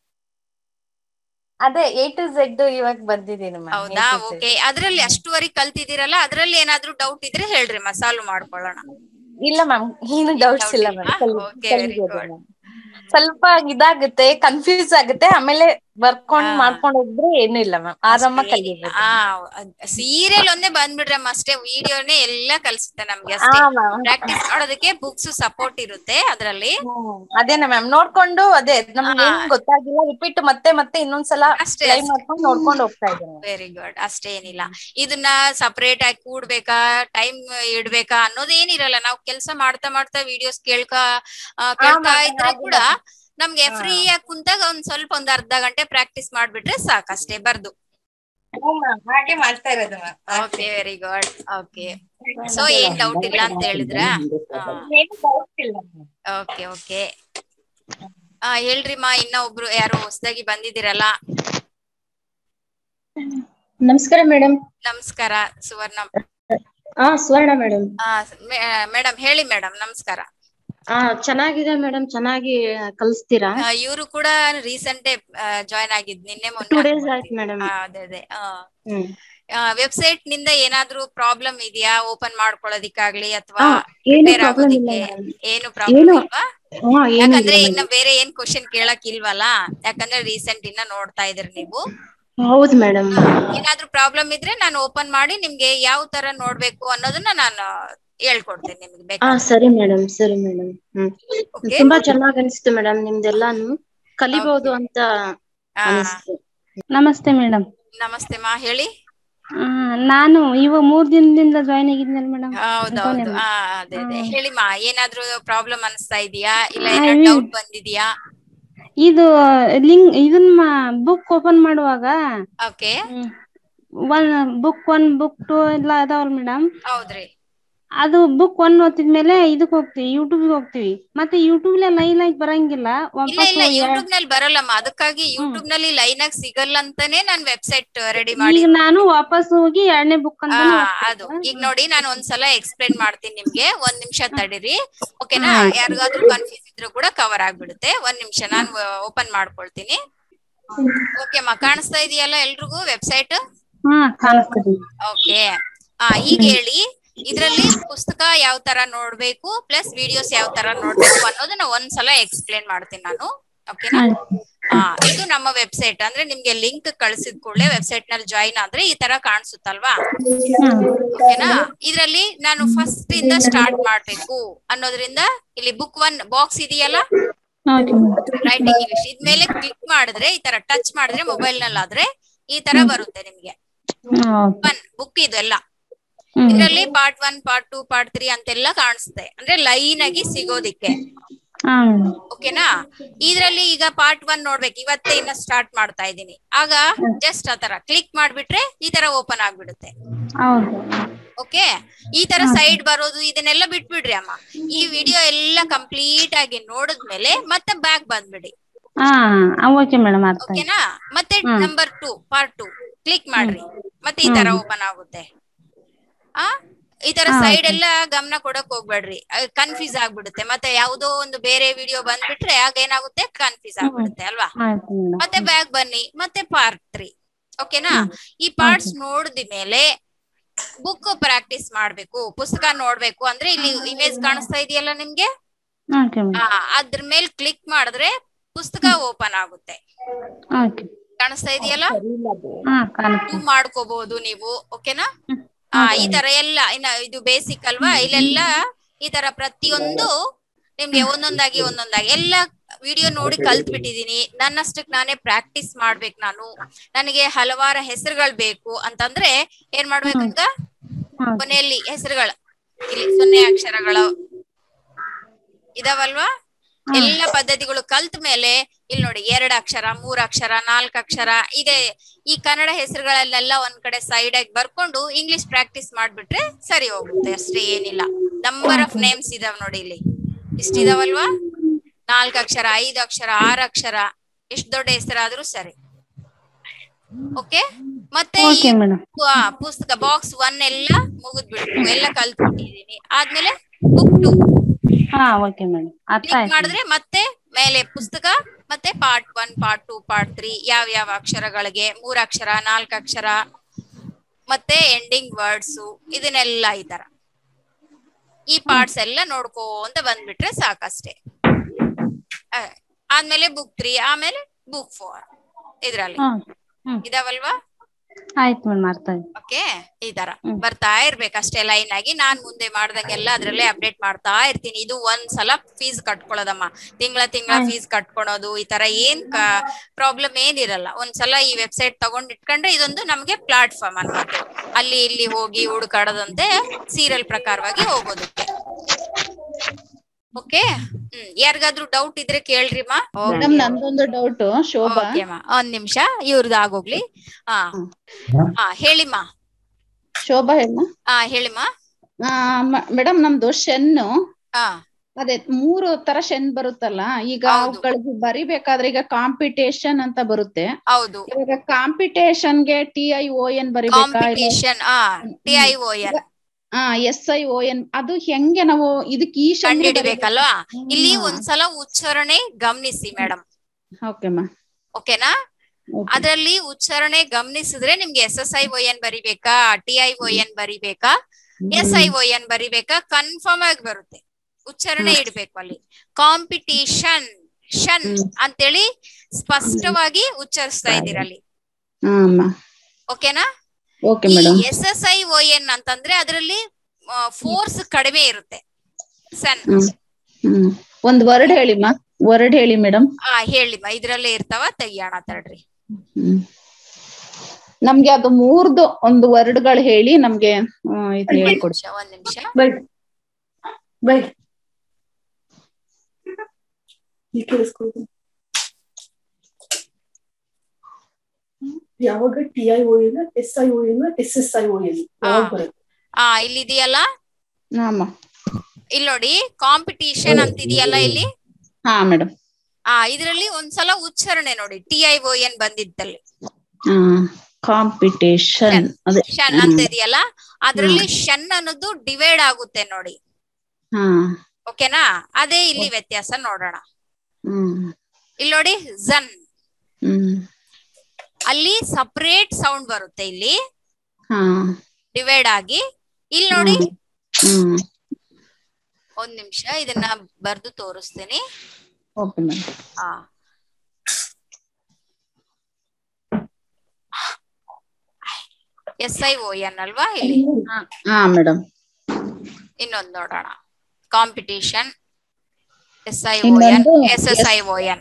ಅದೇ A to Z ಇವಾಗ ಬಂದಿದ್ದೀನಿ ಮ್ಯಾಮ್. ಹೌದಾ? ಓಕೆ, ಅದ್ರಲ್ಲಿ ಅಷ್ಟುವರೆಗೆ ಕಲ್ತಿದ್ದೀರಲ್ಲ, ಅದ್ರಲ್ಲಿ ಏನಾದ್ರೂ ಡೌಟ್ ಇದ್ರೆ ಹೇಳ್ರಿಮಾ, ಸಾಲ್ವ್ ಮಾಡ್ಕೊಳ್ಳೋಣ. ಇಲ್ಲ ಮ್ಯಾಮ್, ಏನು ಡೌಟ್ಸ್ ಇಲ್ಲ ಮ್ಯಾಮ್. Okay, very good. ಸ್ವಲ್ಪ ಇದಾಗುತ್ತೆ, ಕನ್ಫ್ಯೂಸ್ ಆಗುತ್ತೆ, ಆಮೇಲೆ ಬರ್ಕೊಂಡ್ ಮಾಡ್ಕೊಂಡ್ ಹೋದ್ರೆ ಏನು ಇಲ್ಲ ಮ್ಯಾಮ್, ಆರಾಮ ಕಲಿಬಹುದು. ಸೀರಿಯಲ್ ಒಂದೇ ಬಂದ್ಬಿಡ್ರಮ್ಮ ಅಷ್ಟೇ, ವಿಡಿಯೋನೇ ಎಲ್ಲ ಕಲಿಸುತ್ತೆ ನಮ್ಗೆ ಅಷ್ಟೇ. ಪ್ರಾಕ್ಟೀಸ್ ಮಾಡೋದಕ್ಕೆ ಬುಕ್ಸ್ ಸಪೋರ್ಟ್ ಇರುತ್ತೆ ಅದ್ರಲ್ಲಿ. ಅದೇನಾ ಮ್ಯಾಮ್, ನೋಡ್ಕೊಂಡು ಅದೇ ನಮ್ಗೆ ಏನ್ ಗೊತ್ತಾಗಿಲ್ಲ ರಿಪೀಟ್ ಮತ್ತೆ ಮತ್ತೆ ಇನ್ನೊಂದ್ಸಲ ಟ್ರೈ ಮಾಡ್ಕೊಂಡು ನೋಡ್ಕೊಂಡು ಹೋಗ್ತಾ ಇದ್ದೀನಿ. ವೆರಿ ಗುಡ್, ಅಷ್ಟೇನಿಲ್ಲ. ಇದನ್ನ ಸಪರೇಟ್ ಆಗಿ ಕೂಡ್ಬೇಕಾ, ಟೈಮ್ ಇಡ್ಬೇಕಾ ಅನ್ನೋದೇನಿರಲ್ಲ. ನಾವು ಕೆಲಸ ಮಾಡ್ತಾ ಮಾಡ್ತಾ ವಿಡಿಯೋಸ್ ಕೇಳ್ತಾ ಇದ್ರೆ ಕೂಡ ನಮ್ಗೆ ಫ್ರೀ ಆಗಿ ಕುಂತಾಗ ಒಂದ್ ಅರ್ಧ ಗಂಟೆ ಪ್ರಾಕ್ಟೀಸ್ ಮಾಡ್ಬಿಟ್ರೆ ಸಾಕಷ್ಟೇ ಬರ್ದು. ಹಾಗೆ ಮಾಡ್ತಾ ಇರೋದು. Okay, very good. Okay, so ಏನ್ ಡೌಟ್ ಇಲ್ಲ ಅಂತ ಹೇಳಿದ್ರ? ಓಕೆ ಓಕೆ, ಹೇಳ್ರಿಮಾ. ಇನ್ನ ಒಬ್ರು ಯಾರು ಹೊಸದಾಗಿ ಬಂದಿದ್ದೀರಲ್ಲ? ನಮಸ್ಕಾರ ಮೇಡಮ್. ನಮಸ್ಕಾರ ಸುವರ್ಣ. ಸುವರ್ಣ ಮೇಡಮ್. ಮೇಡಮ್ ಹೇಳಿ ಮೇಡಮ್. ನಮಸ್ಕಾರ. ಚೆನ್ನಾಗಿದೆ ಮೇಡಮ್, ಚೆನ್ನಾಗಿ ಕಲಿಸ್ತೀರಾ? ಇವರು ಕೂಡ ರೀಸೆಂಟ್ ಜಾಯ್ನ್ ಆಗಿದ್, ನಿನ್ನೆ 2 days ಆಯ್ತು ಮೇಡಮ್. ಅದೇ ವೆಬ್ಸೈಟ್ ನಿಂದ ಏನಾದ್ರೂ ಪ್ರಾಬ್ಲಮ್ ಇದೆಯಾ ಓಪನ್ ಮಾಡ್ಕೊಳ್ಳೋದಿಕ್ಕಾಗ್ಲಿ ಅಥವಾ ಪ್ರಿಪೇರ್ ಆಗೋದಿಕ್ಕೆ? ಏನು ಪ್ರಾಬ್ಲಮ್ ಇಲ್ವಾ? ಯಾಕಂದ್ರೆ ಇನ್ನ ಬೇರೆ ಏನ್ ಕ್ವಶನ್ ಕೇಳಕ್ ಇಲ್ವಲ್ಲ, ಯಾಕಂದ್ರೆ ರೀಸೆಂಟ್ ಇನ್ನ ನೋಡ್ತಾ ಇದ್ರಿ ನೀವು. ಹೌದು ಮೇಡಮ್. ಏನಾದ್ರೂ ಪ್ರಾಬ್ಲಮ್ ಇದ್ರೆ ನಾನು ಓಪನ್ ಮಾಡಿ ನಿಮ್ಗೆ ಯಾವ ತರ ನೋಡ್ಬೇಕು ಅನ್ನೋದನ್ನ ನಾನು ಹೇಳ್ಕೊಡ್ತೇನೆ ನಿಮ್ಗೆ. ಸರಿ ಮೇಡಮ್, ಸರಿ ಮೇಡಮ್. ತುಂಬಾ ಚೆನ್ನಾಗ್ ಅನಿಸ್ತು ಮೇಡಮ್, ನಿಮ್ದೆಲ್ಲಾನು ಕಲಿಬಹುದು ಅಂತ ಅನಿಸ್ತು. ನಮಸ್ತೆ ಮೇಡಮ್. ನಮಸ್ತೆ ಮಾ, ಹೇಳಿ. ನಾನು ಇವಾಗ 3 ದಿನದಿಂದ ಜಾಯ್ನ್ ಆಗಿದ್ದೀನಲ್ಲ ಮೇಡಮ್. ಹೌದೌದು, ಅದೇ ಅದೇ ಹೇಳಿಮಾ. ಏನಾದ್ರೂ ಪ್ರಾಬ್ಲಮ್ ಅನಿಸ್ತಾ ಇದೆಯಾ, ಇಲ್ಲ ಏನಾದ್ರು ಡೌಟ್ ಬಂದಿದ್ಯಾ? ಇದು ಇದನ್ನ ಬುಕ್ ಓಪನ್ ಮಾಡುವಾಗ ಓಕೆ, ಬುಕ್ 1 ಬುಕ್ 2 ಎಲ್ಲ ಅದಾವಲ್ಲ ಮೇಡಮ್. ಹೌದ್ರಿ. ಅದು ಬುಕ್ 1 ಓದಿದ್ಮೇಲೆ ಇದಕ್ ಹೋಗ್ತಿವಿ, ಯೂಟ್ಯೂಬ್ ಹೋಗ್ತಿವಿ. ಮತ್ತೆ ಯೂಟ್ಯೂಬ್ ಲೈನ್ ಆಗಿ ಬರಂಗಿಲ್ಲ. ಇಲ್ಲ ಯೂಟ್ಯೂಬ್ ನಲ್ಲಿ ಬರಲ್ಲಮ್ಮ, ಅದಕ್ಕಾಗಿ ಯೂಟ್ಯೂಬ್ ನಲ್ಲಿ ಲೈನ್ ಆಗಿ ಸಿಗಲ್ಲ ಅಂತಾನೆ ನಾನ್ ವೆಬ್ಸೈಟ್ ರೆಡಿ ಮಾಡಿ. ನಾನು ವಾಪಸ್ ಹೋಗಿ 2ನೇ ಬುಕ್ ಅಂತ ಅದು ಈಗ ನೋಡಿ, ನಾನು ಒಂದ್ಸಲ ಎಕ್ಸ್ಪ್ಲೇನ್ ಮಾಡ್ತೀನಿ ನಿಮ್ಗೆ. 1 ನಿಮಿಷ ತಡೀರಿ, ಓಕೆನಾ? ಯಾರಿಗಾದ್ರೂ ಕನ್ಫ್ಯೂಸ್ ಇದ್ರು ಕೂಡ ಕವರ್ ಆಗ್ಬಿಡುತ್ತೆ. 1 ನಿಮಿಷ ನಾನು ಓಪನ್ ಮಾಡ್ಕೊಳ್ತೀನಿ. ಓಕೆ ಮಾ, ಕಾಣಿಸ್ತಾ ಇದೆಯಲ್ಲ ಎಲ್ರಿಗೂ ವೆಬ್ಸೈಟ್? ಓಕೆ, ಈಗ ಹೇಳಿ, ಇದ್ರಲ್ಲಿ ಪುಸ್ತಕ ಯಾವ ತರ ನೋಡ್ಬೇಕು ಪ್ಲಸ್ ವಿಡಿಯೋಸ್ ಯಾವ ತರ ನೋಡ್ಬೇಕು ಅನ್ನೋದನ್ನ ಒಂದ್ಸಲ ಎಕ್ಸ್ಪ್ಲೇನ್ ಮಾಡ್ತೀನಿ ನಾನು. ಓಕೆನಾ? ಇದು ನಮ್ಮ ವೆಬ್ಸೈಟ್. ಅಂದ್ರೆ ನಿಮ್ಗೆ ಲಿಂಕ್ ಕಳ್ಸಿದ ಕೂಡಲೇ ವೆಬ್ಸೈಟ್ ನಲ್ಲಿ ಜಾಯಿನ್ ಆದ್ರೆ ಈ ತರ ಕಾಣಿಸುತ್ತಲ್ವಾ? ಓಕೆನಾ? ಇದ್ರಲ್ಲಿ ನಾನು ಫಸ್ಟ್ ಇಂದ ಸ್ಟಾರ್ಟ್ ಮಾಡ್ಬೇಕು ಅನ್ನೋದ್ರಿಂದ ಇಲ್ಲಿ ಬುಕ್ 1 ಬಾಕ್ಸ್ ಇದೆಯಲ್ಲ, ರೈಟಿಂಗ್ ಇಂಗ್ಲಿಷ್, ಇದ್ಮೇಲೆ ಕ್ಲಿಕ್ ಮಾಡಿದ್ರೆ ಈ ತರ ಟಚ್ ಮಾಡಿದ್ರೆ ಮೊಬೈಲ್ ನಲ್ಲಿ ಆದ್ರೆ ಈ ತರ ಬರುತ್ತೆ ನಿಮ್ಗೆ. 1 ಬುಕ್ ಇದೆಲ್ಲ. ಇದರಲ್ಲಿ ಪಾರ್ಟ್ 1 ಪಾರ್ಟ್ 2 ಪಾರ್ಟ್ 3 ಅಂತೆಲ್ಲ ಕಾಣಿಸುತ್ತೆ, ಅಂದ್ರೆ ಲೈನ್ ಆಗಿ ಸಿಗೋದಿಕ್ಕೆ. ಓಕೆನಾ. ಇದ್ರಲ್ಲಿ ಈಗ ಪಾರ್ಟ್ 1 ನೋಡ್ಬೇಕು, ಇವತ್ತೇ ಇನ್ನ ಸ್ಟಾರ್ಟ್ ಮಾಡ್ತಾ ಇದ್ದೀನಿ. ಆಗ ಜಸ್ಟ್ ಆತರ ಕ್ಲಿಕ್ ಮಾಡ್ಬಿಟ್ರೆ ಈ ತರ ಓಪನ್ ಆಗ್ಬಿಡುತ್ತೆ. ಓಕೆ, ಈ ತರ ಸೈಡ್ ಬರೋದು ಇದನ್ನೆಲ್ಲ ಬಿಟ್ಬಿಡ್ರಿ ಅಮ್ಮ. ಈ ವಿಡಿಯೋ ಎಲ್ಲ ಕಂಪ್ಲೀಟ್ ಆಗಿ ನೋಡಿದ್ಮೇಲೆ ಮತ್ತೆ ಬ್ಯಾಕ್ ಬಂದ್ಬಿಡಿ. ಓಕೆನಾ. ಮತ್ತೆ ನಂಬರ್ 2 ಪಾರ್ಟ್ 2 ಕ್ಲಿಕ್ ಮಾಡ್ರಿ, ಮತ್ತೆ ಈ ತರ ಓಪನ್ ಆಗುತ್ತೆ. ಈ ತರ ಸೈಡ್ ಎಲ್ಲ ಗಮನ ಕೊಡಕ್ ಹೋಗ್ಬೇಡ್ರಿ, ಕನ್ಫ್ಯೂಸ್ ಆಗ್ಬಿಡುತ್ತೆ. ಮತ್ತೆ ಯಾವ್ದೋ ಒಂದು ಬೇರೆ ವಿಡಿಯೋ ಬಂದ್ಬಿಟ್ರೆ ಆಗ ಏನಾಗುತ್ತೆ, ಕನ್ಫ್ಯೂಸ್ ಆಗ್ಬಿಡುತ್ತೆ ಅಲ್ವಾ. ಮತ್ತೆ ಬ್ಯಾಕ್ ಬನ್ನಿ, ಮತ್ತೆ ಪಾರ್ಟ್ 3. ಓಕೆನಾ. ಈ ಪಾರ್ಟ್ಸ್ ನೋಡಿದ ಮೇಲೆ ಬುಕ್ ಪ್ರಾಕ್ಟೀಸ್ ಮಾಡ್ಬೇಕು, ಪುಸ್ತಕ ನೋಡ್ಬೇಕು ಅಂದ್ರೆ ಇಲ್ಲಿ ಇಮೇಜ್ ಕಾಣಿಸ್ತಾ ಇದೆಯಲ್ಲ ನಿಮ್ಗೆ, ಅದ್ರ ಮೇಲೆ ಕ್ಲಿಕ್ ಮಾಡಿದ್ರೆ ಪುಸ್ತಕ ಓಪನ್ ಆಗುತ್ತೆ. ಕಾಣಿಸ್ತಾ ಇದೆಯಲ್ಲ, ಮಾಡ್ಕೋಬಹುದು ನೀವು. ಓಕೆನಾ. ಈ ತರ ಎಲ್ಲ ಇನ್ನ ಇದು ಬೇಸಿಕ್ ಅಲ್ವಾ. ಇಲ್ಲೆಲ್ಲ ಈ ತರ ಪ್ರತಿಯೊಂದು ನಿಮ್ಗೆ ಒಂದೊಂದಾಗಿ ಎಲ್ಲ ವಿಡಿಯೋ ನೋಡಿ ಕಲ್ತ್ ಬಿಟ್ಟಿದೀನಿ. ನನ್ನಷ್ಟಕ್ ನಾನೇ ಪ್ರಾಕ್ಟೀಸ್ ಮಾಡ್ಬೇಕು. ನನಗೆ ಹಲವಾರು ಹೆಸರುಗಳು ಬೇಕು ಅಂತಂದ್ರೆ ಏನ್ ಮಾಡ್ಬೇಕಂತ, ಕೊನೆಯಲ್ಲಿ ಹೆಸರುಗಳು ಇಲ್ಲಿ 0 ಅಕ್ಷರಗಳು ಇದಾವಲ್ವಾ, ಎಲ್ಲ ಪದ್ಧತಿಗಳು ಕಲ್ತ ಮೇಲೆ ಇಲ್ಲಿ ನೋಡಿ 2 ಅಕ್ಷರ, 3 ಅಕ್ಷರ, 4 ಅಕ್ಷರ ಇದೆ. ಈ ಕನ್ನಡ ಹೆಸರುಗಳನ್ನೆಲ್ಲ ಒಂದ್ ಕಡೆ ಸೈಡ್ ಆಗಿ ಬರ್ಕೊಂಡು ಇಂಗ್ಲಿಷ್ ಪ್ರಾಕ್ಟೀಸ್ ಮಾಡ್ಬಿಟ್ರೆ ಸರಿ ಹೋಗುತ್ತೆ ಅಷ್ಟೇ, ಏನಿಲ್ಲ. ನಂಬರ್ ಆಫ್ ನೇಮ್ಸ್ ಇದಾವ್ ನೋಡಿ, ಇಲ್ಲಿ ಇಷ್ಟಿದಾವಲ್ವಾ, 4 ಅಕ್ಷರ, 5 ಅಕ್ಷರ, 6 ಅಕ್ಷರ, ಎಷ್ಟು ದೊಡ್ಡ ಹೆಸರಾದ್ರೂ ಸರಿ. ಓಕೆ. ಮತ್ತೆ ಪುಸ್ತಕ ಬಾಕ್ಸ್ 1 ಎಲ್ಲ ಮುಗಿದ್ಬಿಡ್ತು, ಎಲ್ಲ ಕಲ್ತ್ಬಿಟ್ಟಿದೀನಿ. ಆದ್ಮೇಲೆ ಬುಕ್ 2 ಕ್ಲಿಕ್ ಮಾಡಿದ್ರೆ ಮತ್ತೆ ಮೇಲೆ ಪುಸ್ತಕ, ಮತ್ತೆ ಪಾರ್ಟ್ 1, ಪಾರ್ಟ್ 2, ಪಾರ್ಟ್ 3 ಯಾವ ಅಕ್ಷರಗಳಿಗೆ 3 ಅಕ್ಷರ, 4 ಅಕ್ಷರ, ಮತ್ತೆ ಎಂಡಿಂಗ್ ವರ್ಡ್ಸ್, ಇದನ್ನೆಲ್ಲ ಈ ತರ ಈ ಪಾರ್ಟ್ಸ್ ಎಲ್ಲ ನೋಡ್ಕೊಂತ ಬಂದ್ಬಿಟ್ರೆ ಸಾಕಷ್ಟೇ. ಆದ್ಮೇಲೆ ಬುಕ್ 3, ಆಮೇಲೆ ಬುಕ್ 4 ಇದ್ರಲ್ಲಿ ಇದಾವಲ್ವಾ. ಆಯ್ತು ಮೇಡಮ್, ಅರ್ಥ ಆಯ್ತು. ಓಕೆ, ಈ ತರ ಬರ್ತಾ ಇರ್ಬೇಕಷ್ಟೇ ಲೈನ್ ಆಗಿ. ನಾನ್ ಮುಂದೆ ಮಾಡ್ದಂಗೆಲ್ಲ ಅದ್ರಲ್ಲೇ ಅಪ್ಡೇಟ್ ಮಾಡ್ತಾ ಇರ್ತೀನಿ. ಇದು ಒಂದ್ಸಲ ಫೀಸ್ ಕಟ್ಕೊಳ್ಳೋದಮ್ಮ, ತಿಂಗಳ ಫೀಸ್ ಕಟ್ಕೊಳೋದು ಈ ತರ ಏನ್ ಪ್ರಾಬ್ಲಮ್ ಏನಿರಲ್ಲ. ಒಂದ್ಸಲ ಈ ವೆಬ್ಸೈಟ್ ತಗೊಂಡ್ ಇಟ್ಕೊಂಡ್ರೆ ಇದೊಂದು ನಮ್ಗೆ ಪ್ಲಾಟ್ಫಾರ್ಮ್ ಅನ್ನೋದು. ಅಲ್ಲಿ ಇಲ್ಲಿ ಹೋಗಿ ಹುಡುಕಾಡೋದಂತೆ ಸೀರಿಯಲ್ ಪ್ರಕಾರವಾಗಿ ಹೋಗೋದಕ್ಕೆ. ಓಕೆ. ಯಾರಿಗಾದ್ರೂ ಡೌಟ್ ಇದ್ರೆ ಕೇಳ್ರಿ ಮಾ. ನಂದೊಂದು ಡೌಟ್ ಶೋಭಾ. ಒಂದ್ ನಿಮಿಷ, ಇವ್ರದ್ದು ಆಗೋಗ್ಲಿ. ಹೇಳಿಮ್ಮ ಶೋಭಾ. ಹೇಳಿಮ್ಮ. ಮೇಡಮ್ ನಮ್ದು ಶೆನ್ನು ಅದೇ 3 ತರ ಶೆನ್ ಬರುತ್ತಲ್ಲ. ಈಗ ಅವುಗಳಿಗೆ ಬರಿಬೇಕಾದ್ರೆ ಈಗ ಕಾಂಪಿಟೇಷನ್ ಅಂತ ಬರುತ್ತೆ. ಹೌದು. ಇವಾಗ ಕಾಂಪಿಟೇಷನ್ಗೆ TION ಬರಿಬೇಕಾ? TION SION ಅದು ಹೆಂಗೆ ನಾವು ಇದಕ್ಕೆ ಈ ಕಂಡಿಡಿಬೇಕಲ್ವಾ? ಇಲ್ಲಿ ಒಂದ್ಸಲ ಉಚ್ಚಾರಣೆ ಗಮನಿಸಿ ಮೇಡಮ್. ಓಕೆನಾ. ಅದರಲ್ಲಿ ಉಚ್ಚಾರಣೆ ಗಮನಿಸಿದ್ರೆ ನಿಮ್ಗೆ SSION ಬರಿಬೇಕಾ, TION ಬರಿಬೇಕಾ, SION ಬರಿಬೇಕಾ, ಕನ್ಫರ್ಮ್ ಆಗಿ ಬರುತ್ತೆ. ಉಚ್ಚಾರಣೆ ಇಡ್ಬೇಕು ಅಲ್ಲಿ. ಕಾಂಪಿಟೇಷನ್ ಶನ್ ಅಂತೇಳಿ ಸ್ಪಷ್ಟವಾಗಿ ಉಚ್ಚರಿಸ್ತಾ ಇದ್ದೀರಲ್ಲಿ. ಓಕೆನಾ. SSION ಅಂತಂದ್ರೆ ಅದರಲ್ಲಿ ಫೋರ್ಸ್ ಕಡಿಮೆ ಇರುತ್ತೆ. ಸನ್ ಒಂದ್ ವರ್ಡ್ ಹೇಳಿಮ್ಮ, ವರ್ಡ್ ಹೇಳಿ ಮೇಡಮ್. ಹೇಳಿಮ್ಮ, ಇದ್ರಲ್ಲೇ ಇರ್ತಾವ, ತೆಗಿಯೋಣ ತಡ್ರಿ. ನಮ್ಗೆ ಅದು 3 ಒಂದು ವರ್ಡ್ಗಳು ಹೇಳಿ ನಮ್ಗೆ ಇದು ಹೇಳ್ಕೊಡಿ. ಒಂದ್ ನಿಮಿಷ. ಯಾವಾಗ TION, SION, SSION ಇಲ್ಲಿದೆಯಲ್ಲ, ಇಲ್ಲಿ ನೋಡಿ ಕಾಂಪಿಟೇಷನ್ ಅಂತ ಇದೆಯಲ್ಲ ಇಲ್ಲಿ. ಮೇಡಮ್ ಇದ್ರಲ್ಲಿ ಒಂದ್ಸಲ ಉಚ್ಚಾರಣೆ ನೋಡಿ, TION ಬಂದಿದ್ದಲ್ಲಿ ಕಾಂಪಿಟೇಷನ್ ಅಂತ ಇದೆಯಲ್ಲ, ಅದ್ರಲ್ಲಿ ಶನ್ ಅನ್ನೋದು ಡಿವೈಡ್ ಆಗುತ್ತೆ ನೋಡಿ. ಓಕೆನಾ. ಅದೇ ಇಲ್ಲಿ ವ್ಯತ್ಯಾಸ ನೋಡೋಣ. ಇಲ್ಲಿ ನೋಡಿ ಝನ್, ಅಲ್ಲಿ ಸಪರೇಟ್ ಸೌಂಡ್ ಬರುತ್ತೆ, ಇಲ್ಲಿ ಡಿವೈಡ್ ಆಗಿ. ಇಲ್ಲಿ ನೋಡಿ, ಒಂದ್ ನಿಮಿಷ ಇದನ್ನ ಬರ್ದು ತೋರಿಸ್ತೀನಿ. SION ಅಲ್ವಾ ಇಲ್ಲಿ? ಮೇಡಮ್ ಇನ್ನೊಂದು ನೋಡೋಣ. Competition SION, SSION,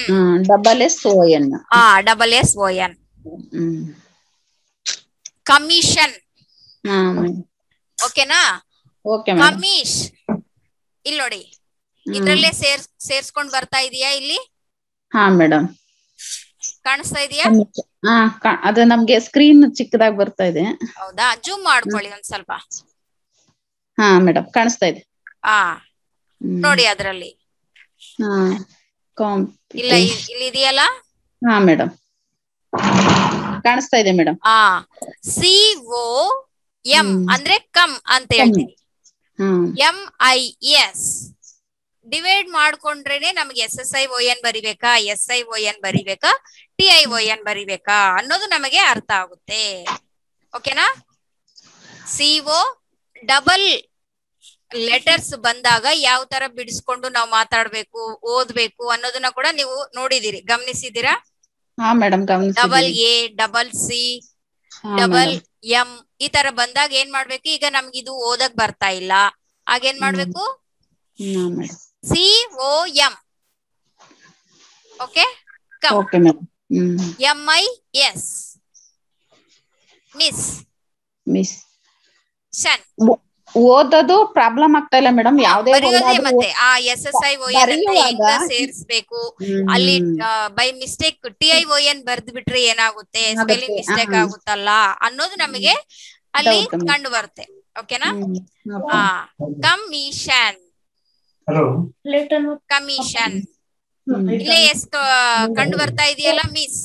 SSION. Commission. ಓಕೆನಾ. ಕಮಿಷ್ ಇಲ್ಲಿ ನೋಡಿ, ಇದ್ರಲ್ಲೇ ಸೇರ್ಸ್ಕೊಂಡ್ ಬರ್ತಾ ಇದೀಯಾ ಇಲ್ಲಿ? ಹಾ ಮೇಡಮ್. ಕಾಣಿಸ್ತಾ ಇದೆಯಾ? ಅದು ನಮ್ಗೆ ಸ್ಕ್ರೀನ್ ಚಿಕ್ಕದಾಗಿ ಬರ್ತಾ ಇದೆ. ಹೌದಾ? ಜೂಮ್ ಮಾಡ್ಕೊಳ್ಳಿ ಒಂದ್ ಸ್ವಲ್ಪ. ಹಾ ಮೇಡಮ್ ಕಾಣಿಸ್ತಾ ಇದೆ. ನೋಡಿ ಅದ್ರಲ್ಲಿ. ಇಲ್ಲ ಇಲ್ಲಿ ಇದೆಯಲ್ಲ? ಹಾ ಮೇಡಮ್ ಕಾಣಿಸ್ತಾ ಇದೆ ಮೇಡಮ್. COM ಅಂದ್ರೆ ಕಮ್ ಅಂತ ಹೇಳ್ತೀವಿ. MIS ಡಿವೈಡ್ ಮಾಡ್ಕೊಂಡ್ರೇನೆ ನಮ್ಗೆ SSION ಬರಿಬೇಕಾ, SION ಬರಿಬೇಕಾ, TION ಬರಿಬೇಕಾ ಅನ್ನೋದು ನಮಗೆ ಅರ್ಥ ಆಗುತ್ತೆ. ಓಕೆನಾ? CO ಡಬಲ್ ಲೆಟರ್ಸ್ ಬಂದಾಗ ಯಾವ ತರ ಬಿಡಿಸ್ಕೊಂಡು ನಾವು ಮಾತಾಡ್ಬೇಕು, ಓದ್ಬೇಕು ಅನ್ನೋದನ್ನ ಕೂಡ ನೀವು ನೋಡಿದಿರಿ, ಗಮನಿಸಿದೀರಾ? ಹಾ madam double A, double C, double M ಈ ತರ ಬಂದಾಗ ಏನ್ ಮಾಡ್ಬೇಕು? ಈಗ ನಮ್ಗೆ ಇದು ಓದಕ್ ಬರ್ತಾ ಇಲ್ಲ, ಆಗೇನ್ ಮಾಡ್ಬೇಕು? COM. ಓಕೆ? MIS ಮಿಸ್. ಓದೋದು ಪ್ರಾಬ್ಲಮ್ ಆಗ್ತಾ ಇಲ್ಲ ಮೇಡಮ್. ಯಾವ್ದೇ ಮತ್ತೆ ಆ SSION ಸೇರಿಸ್ಬೇಕು. ಅಲ್ಲಿ ಬೈ ಮಿಸ್ಟೇಕ್ TION ಬರ್ದ್ ಬಿಟ್ರೆ ಏನಾಗುತ್ತೆ, ಸ್ಪೆಲ್ಲಿಂಗ್ ಮಿಸ್ಟೇಕ್ ಆಗುತ್ತಲ್ಲ ಅನ್ನೋದು ನಮಗೆ ಅಲ್ಲಿ ಕಂಡು ಬರುತ್ತೆ. ಓಕೆನಾ? ಕಮಿಷನ್ ಇಲ್ಲೇ ಎಷ್ಟು ಕಂಡು ಬರ್ತಾ ಇದೆಯಲ್ಲ? ಮಿಸ್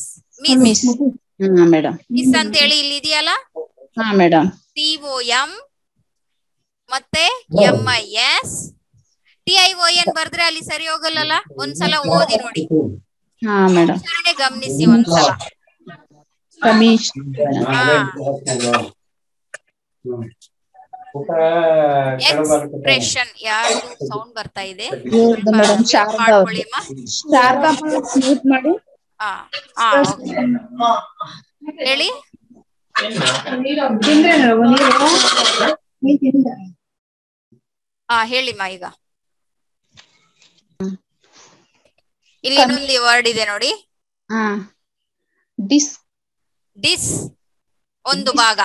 ಅಂತ ಹೇಳಿ ಇಲ್ಲಿ ಇದೆಯಲ್ಲ? COM ಮತ್ತೆ MIS. TION ಬರ್ದ್ರೆ ಅಲ್ಲಿ ಸರಿ ಹೋಗಲ್ಲ. ಒಂದ್ಸಲ ಓದಿ ನೋಡಿ, ಗಮನಿಸಿ ಒಂದ್ಸಲ. ಎಕ್ಸ್ಪ್ರೆಷನ್ ಯಾರ್ದು ಸೌಂಡ್ ಬರ್ತಾ ಇದೆ? ಹೇಳಿ. ಹೇಳಿಮ್ಮ. ಈಗ ಇಲ್ಲಿ ಇನ್ನೊಂದು ವರ್ಡ್ ಇದೆ ನೋಡಿ. ಡಿಸ್ ಒಂದು ಭಾಗ.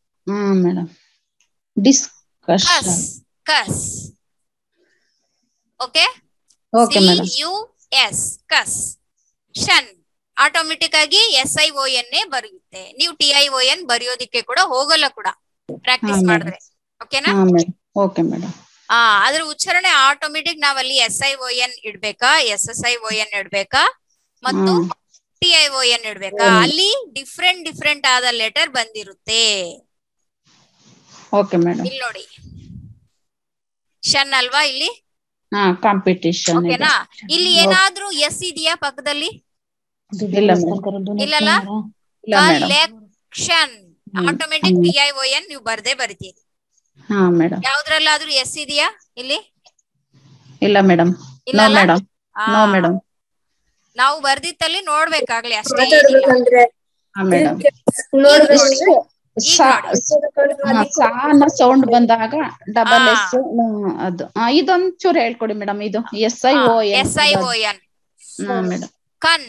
ಕಸ್. ಓಕೆ? CUS ಕಸ್. ಷನ್ ಆಟೋಮೆಟಿಕ್ ಆಗಿ SION ಬರೆಯುತ್ತೆ. ನೀವು TION ಬರೆಯೋದಿಕ್ಕೆ ಕೂಡ ಹೋಗಲ್ಲ ಕೂಡ, ಪ್ರಾಕ್ಟೀಸ್ ಮಾಡಿದ್ರೆ. ಓಕೆನಾ? ಅದ್ರ ಉಚ್ಚಾರಣೆ ಆಟೋಮೆಟಿಕ್ ನಾವಲ್ಲಿ SION ಇಡ್ಬೇಕಾ, SSION ಇಡ್ಬೇಕಾ ಮತ್ತು TION ಇಡ್ಬೇಕಾ? ಅಲ್ಲಿ ಡಿಫ್ರೆಂಟ್ ಆದ ಲೆಟರ್ ಬಂದಿರುತ್ತೆ. ಇಲ್ಲಿ ನೋಡಿ, ಷನ್ ಅಲ್ವಾ ಇಲ್ಲಿ? ಕಾಂಪಿಟೇಷನ್. ಓಕೆನಾ? ಇಲ್ಲಿ ಏನಾದ್ರೂ S ಇದೆಯಾ ಪಕ್ಕದಲ್ಲಿ? ಇಲ್ಲಲ್ಲ. ಕಲೆಕ್ಷನ್ ಆಟೋಮೆಟಿಕ್ TION ನೀವು ಬರ್ದೇ ಬರಿತೀರಿ. ಯಾವ್ದ್ರಲ್ಲಾದ್ರೂ S ಇದೆಯಾ ಇಲ್ಲಿ? ಇಲ್ಲ ಮೇಡಮ್. ನಾವು ಬರ್ದಿತ್ತಲ್ಲಿ ನೋಡ್ಬೇಕಾಗ್ಲಿ ಅಷ್ಟೇ. ಸೌಂಡ್ ಬಂದಾಗ ಡಬಲ್ S ಅದು ಇದೊಂಚೂರು ಹೇಳ್ಕೊಡಿ ಮೇಡಮ್. ಇದು SION. ಕನ್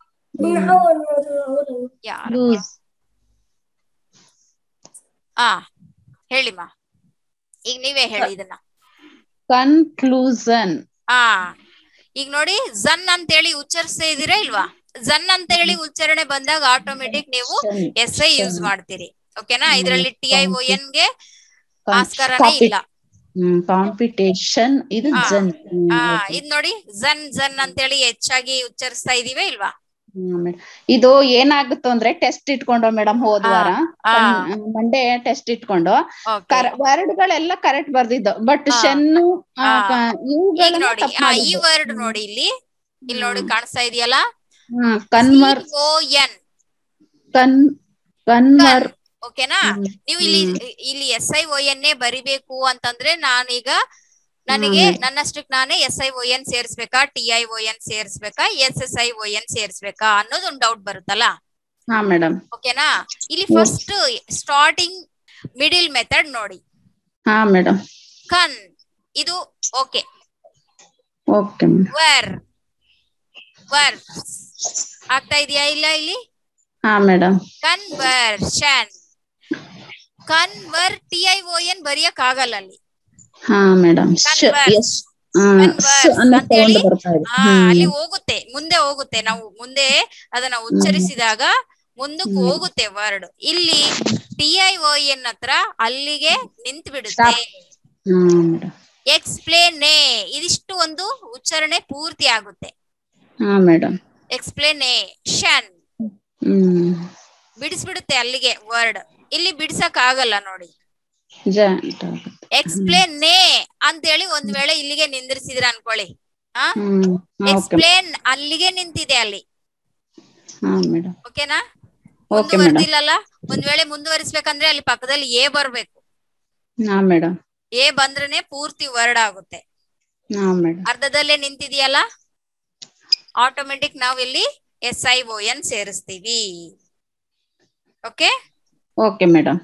ಹೇಳಿಮ್ಮ. ಈಗ ನೀವೇ ಹೇಳಿ ಇದನ್ನ. ಕನ್ಕ್ಲೂಷನ್. ಈಗ ನೋಡಿ, ಝನ್ ಅಂತ ಹೇಳಿ ಉಚ್ಚರಿಸ್ತಾ ಇದೀರಾ ಇಲ್ವಾ? ಝನ್ ಅಂತ ಹೇಳಿ ಉಚ್ಚಾರಣೆ ಬಂದಾಗ ಆಟೋಮೆಟಿಕ್ ನೀವು SI ಯೂಸ್ ಮಾಡ್ತೀರಿ. ಓಕೆನಾ? ಇದರಲ್ಲಿ TION ಗೆ ಆಸ್ಕಾರನೇ ಇಲ್ಲ. ಕಾಂಪಿಟೇಷನ್. ಇದು ಇದ್ ನೋಡಿ, ಝನ್ ಅಂತ ಹೇಳಿ ಹೆಚ್ಚಾಗಿ ಉಚ್ಚರಿಸ್ತಾ ಇದೀವಿ ಇಲ್ವಾ? ಇದು ಏನಾಗುತ್ತೋ ಅಂದ್ರೆ ಟೆಸ್ಟ್ ಇಟ್ಕೊಂಡು ಮೇಡಮ್, ಹೋದ್ವಾರ ಮಂಡೇ ಟೆಸ್ಟ್ ಇಟ್ಕೊಂಡು ವರ್ಡ್ಗಳೆಲ್ಲ ಕರೆಕ್ಟ್ ಬರ್ದಿದ್ದು, ಬಟ್ ಶೆನ್ನು ಈ ವರ್ಡ್ ನೋಡಿ ಇಲ್ಲಿ ನೋಡಿ ಕಾಣಿಸ್ತಾ ಇದೆಯಲ್ಲ? ಕನ್ವರ್. ಓಕೆನಾ? ನೀವು ಇಲ್ಲಿ SION ಬರಿಬೇಕು ಅಂತಂದ್ರೆ ನಾನೀಗ ನನ್ನಷ್ಟಕ್ಕೆ ನಾನೇ SION ಸೇರಿಸ್ಬೇಕಾ, TION ಸೇರಿಸ್ಬೇಕಾ, SSION ಸೇರಿಸ್ಬೇಕಾ ಅನ್ನೋದು ಒಂದು ಡೌಟ್ ಬರುತ್ತಲ್ಲ? ಓಕೆನಾ? ಇಲ್ಲಿ ಫಸ್ಟ್ ಸ್ಟಾರ್ಟಿಂಗ್ ಮಿಡಿಲ್ ಮೆಥಡ್ ನೋಡಿ. ಕನ್ ಇದು ಓಕೆ. ವರ್ ಆಗ್ತಾ ಇದೆಯಾ? ಇಲ್ಲ ಇಲ್ಲಿ ಕನ್ವರ್ಷನ್. TION ಬರೆಯಕ್ ಆಗಲ್ಲ ಅಲ್ಲಿ. ಅಂತೇಳಿ ಅಲ್ಲಿ ಹೋಗುತ್ತೆ, ಮುಂದೆ ಹೋಗುತ್ತೆ. ನಾವು ಮುಂದೆ ಅದನ್ನ ಉಚ್ಚರಿಸಿದಾಗ ಮುಂದಕ್ಕೆ ಹೋಗುತ್ತೆ ವರ್ಡ್. ಇಲ್ಲಿ TION ಹತ್ರ ಅಲ್ಲಿಗೆ ನಿಂತು ಬಿಡುತ್ತೆ. ಎಕ್ಸ್ಪ್ಲೇನೇ ಇದಿಷ್ಟು ಒಂದು ಉಚ್ಚಾರಣೆ ಪೂರ್ತಿ ಆಗುತ್ತೆ. ಎಕ್ಸ್ಪ್ಲೇನೇಷನ್ ಬಿಡಿಸ್ಬಿಡುತ್ತೆ ಅಲ್ಲಿಗೆ ವರ್ಡ್. ಇಲ್ಲಿ ಬಿಡ್ಸಕ್ ಆಗಲ್ಲ ನೋಡಿ. ಎಕ್ಸ್ಪ್ಲೇನೇ ಅಂತೇಳಿ ಒಂದ್ ವೇಳೆ ಇಲ್ಲಿಗೆ ನಿಂದ್ರಿಸಿದ್ರ ಅನ್ಕೊಳ್ಳಿ, ಎಕ್ಸ್ಪ್ಲೇನ್ ಅಲ್ಲಿಗೆ ನಿಂತಿದೆ ಅಲ್ಲಿ. ಓಕೆನಾ? ಮುಂದುವರೆದಿಲ್ಲಲ್ಲ. ಒಂದ್ ವೇಳೆ ಮುಂದುವರಿಸ್ಬೇಕಂದ್ರೆ ಅಲ್ಲಿ ಪಕ್ಕದಲ್ಲಿ ಎ ಬರ್ಬೇಕು. ಎ ಬಂದ್ರೇನೆ ಪೂರ್ತಿ ವರ್ಡ್ ಆಗುತ್ತೆ. ಅರ್ಧದಲ್ಲೇ ನಿಂತಿದೆಯಲ್ಲ, ಆಟೋಮೆಟಿಕ್ ನಾವ್ ಇಲ್ಲಿ SION ಸೇರಿಸ್ತೀವಿ. Okay okay madam.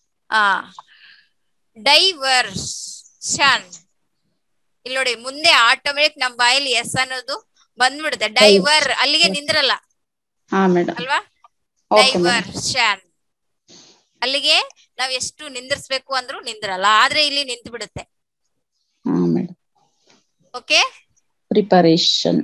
ಡೈವರ್ಷನ್ ಇಲ್ಲಿ ನೋಡಿ, ಮುಂದೆ ಆಟೋಮೆಟಿಕ್ ನಮ್ ಬಾಯಲ್ಲಿ ಎಸ್ ಅನ್ನೋದು ಬಂದ್ಬಿಡುತ್ತೆ. ಡೈವರ್ ಅಲ್ಲಿಗೆ ನಿಂದ್ರಲ್ಲ ಅಲ್ವಾ? ಡೈವರ್ಷನ್ ಅಲ್ಲಿಗೆ ನಾವ್ ಎಷ್ಟು ನಿಂದ್ರಿಸ್ಬೇಕು ಅಂದ್ರೂ ನಿಂದ್ರಲ್ಲ, ಆದ್ರೆ ಇಲ್ಲಿ ನಿಂತು ಬಿಡುತ್ತೆ. ಓಕೆ, ಪ್ರಿಪರೇಷನ್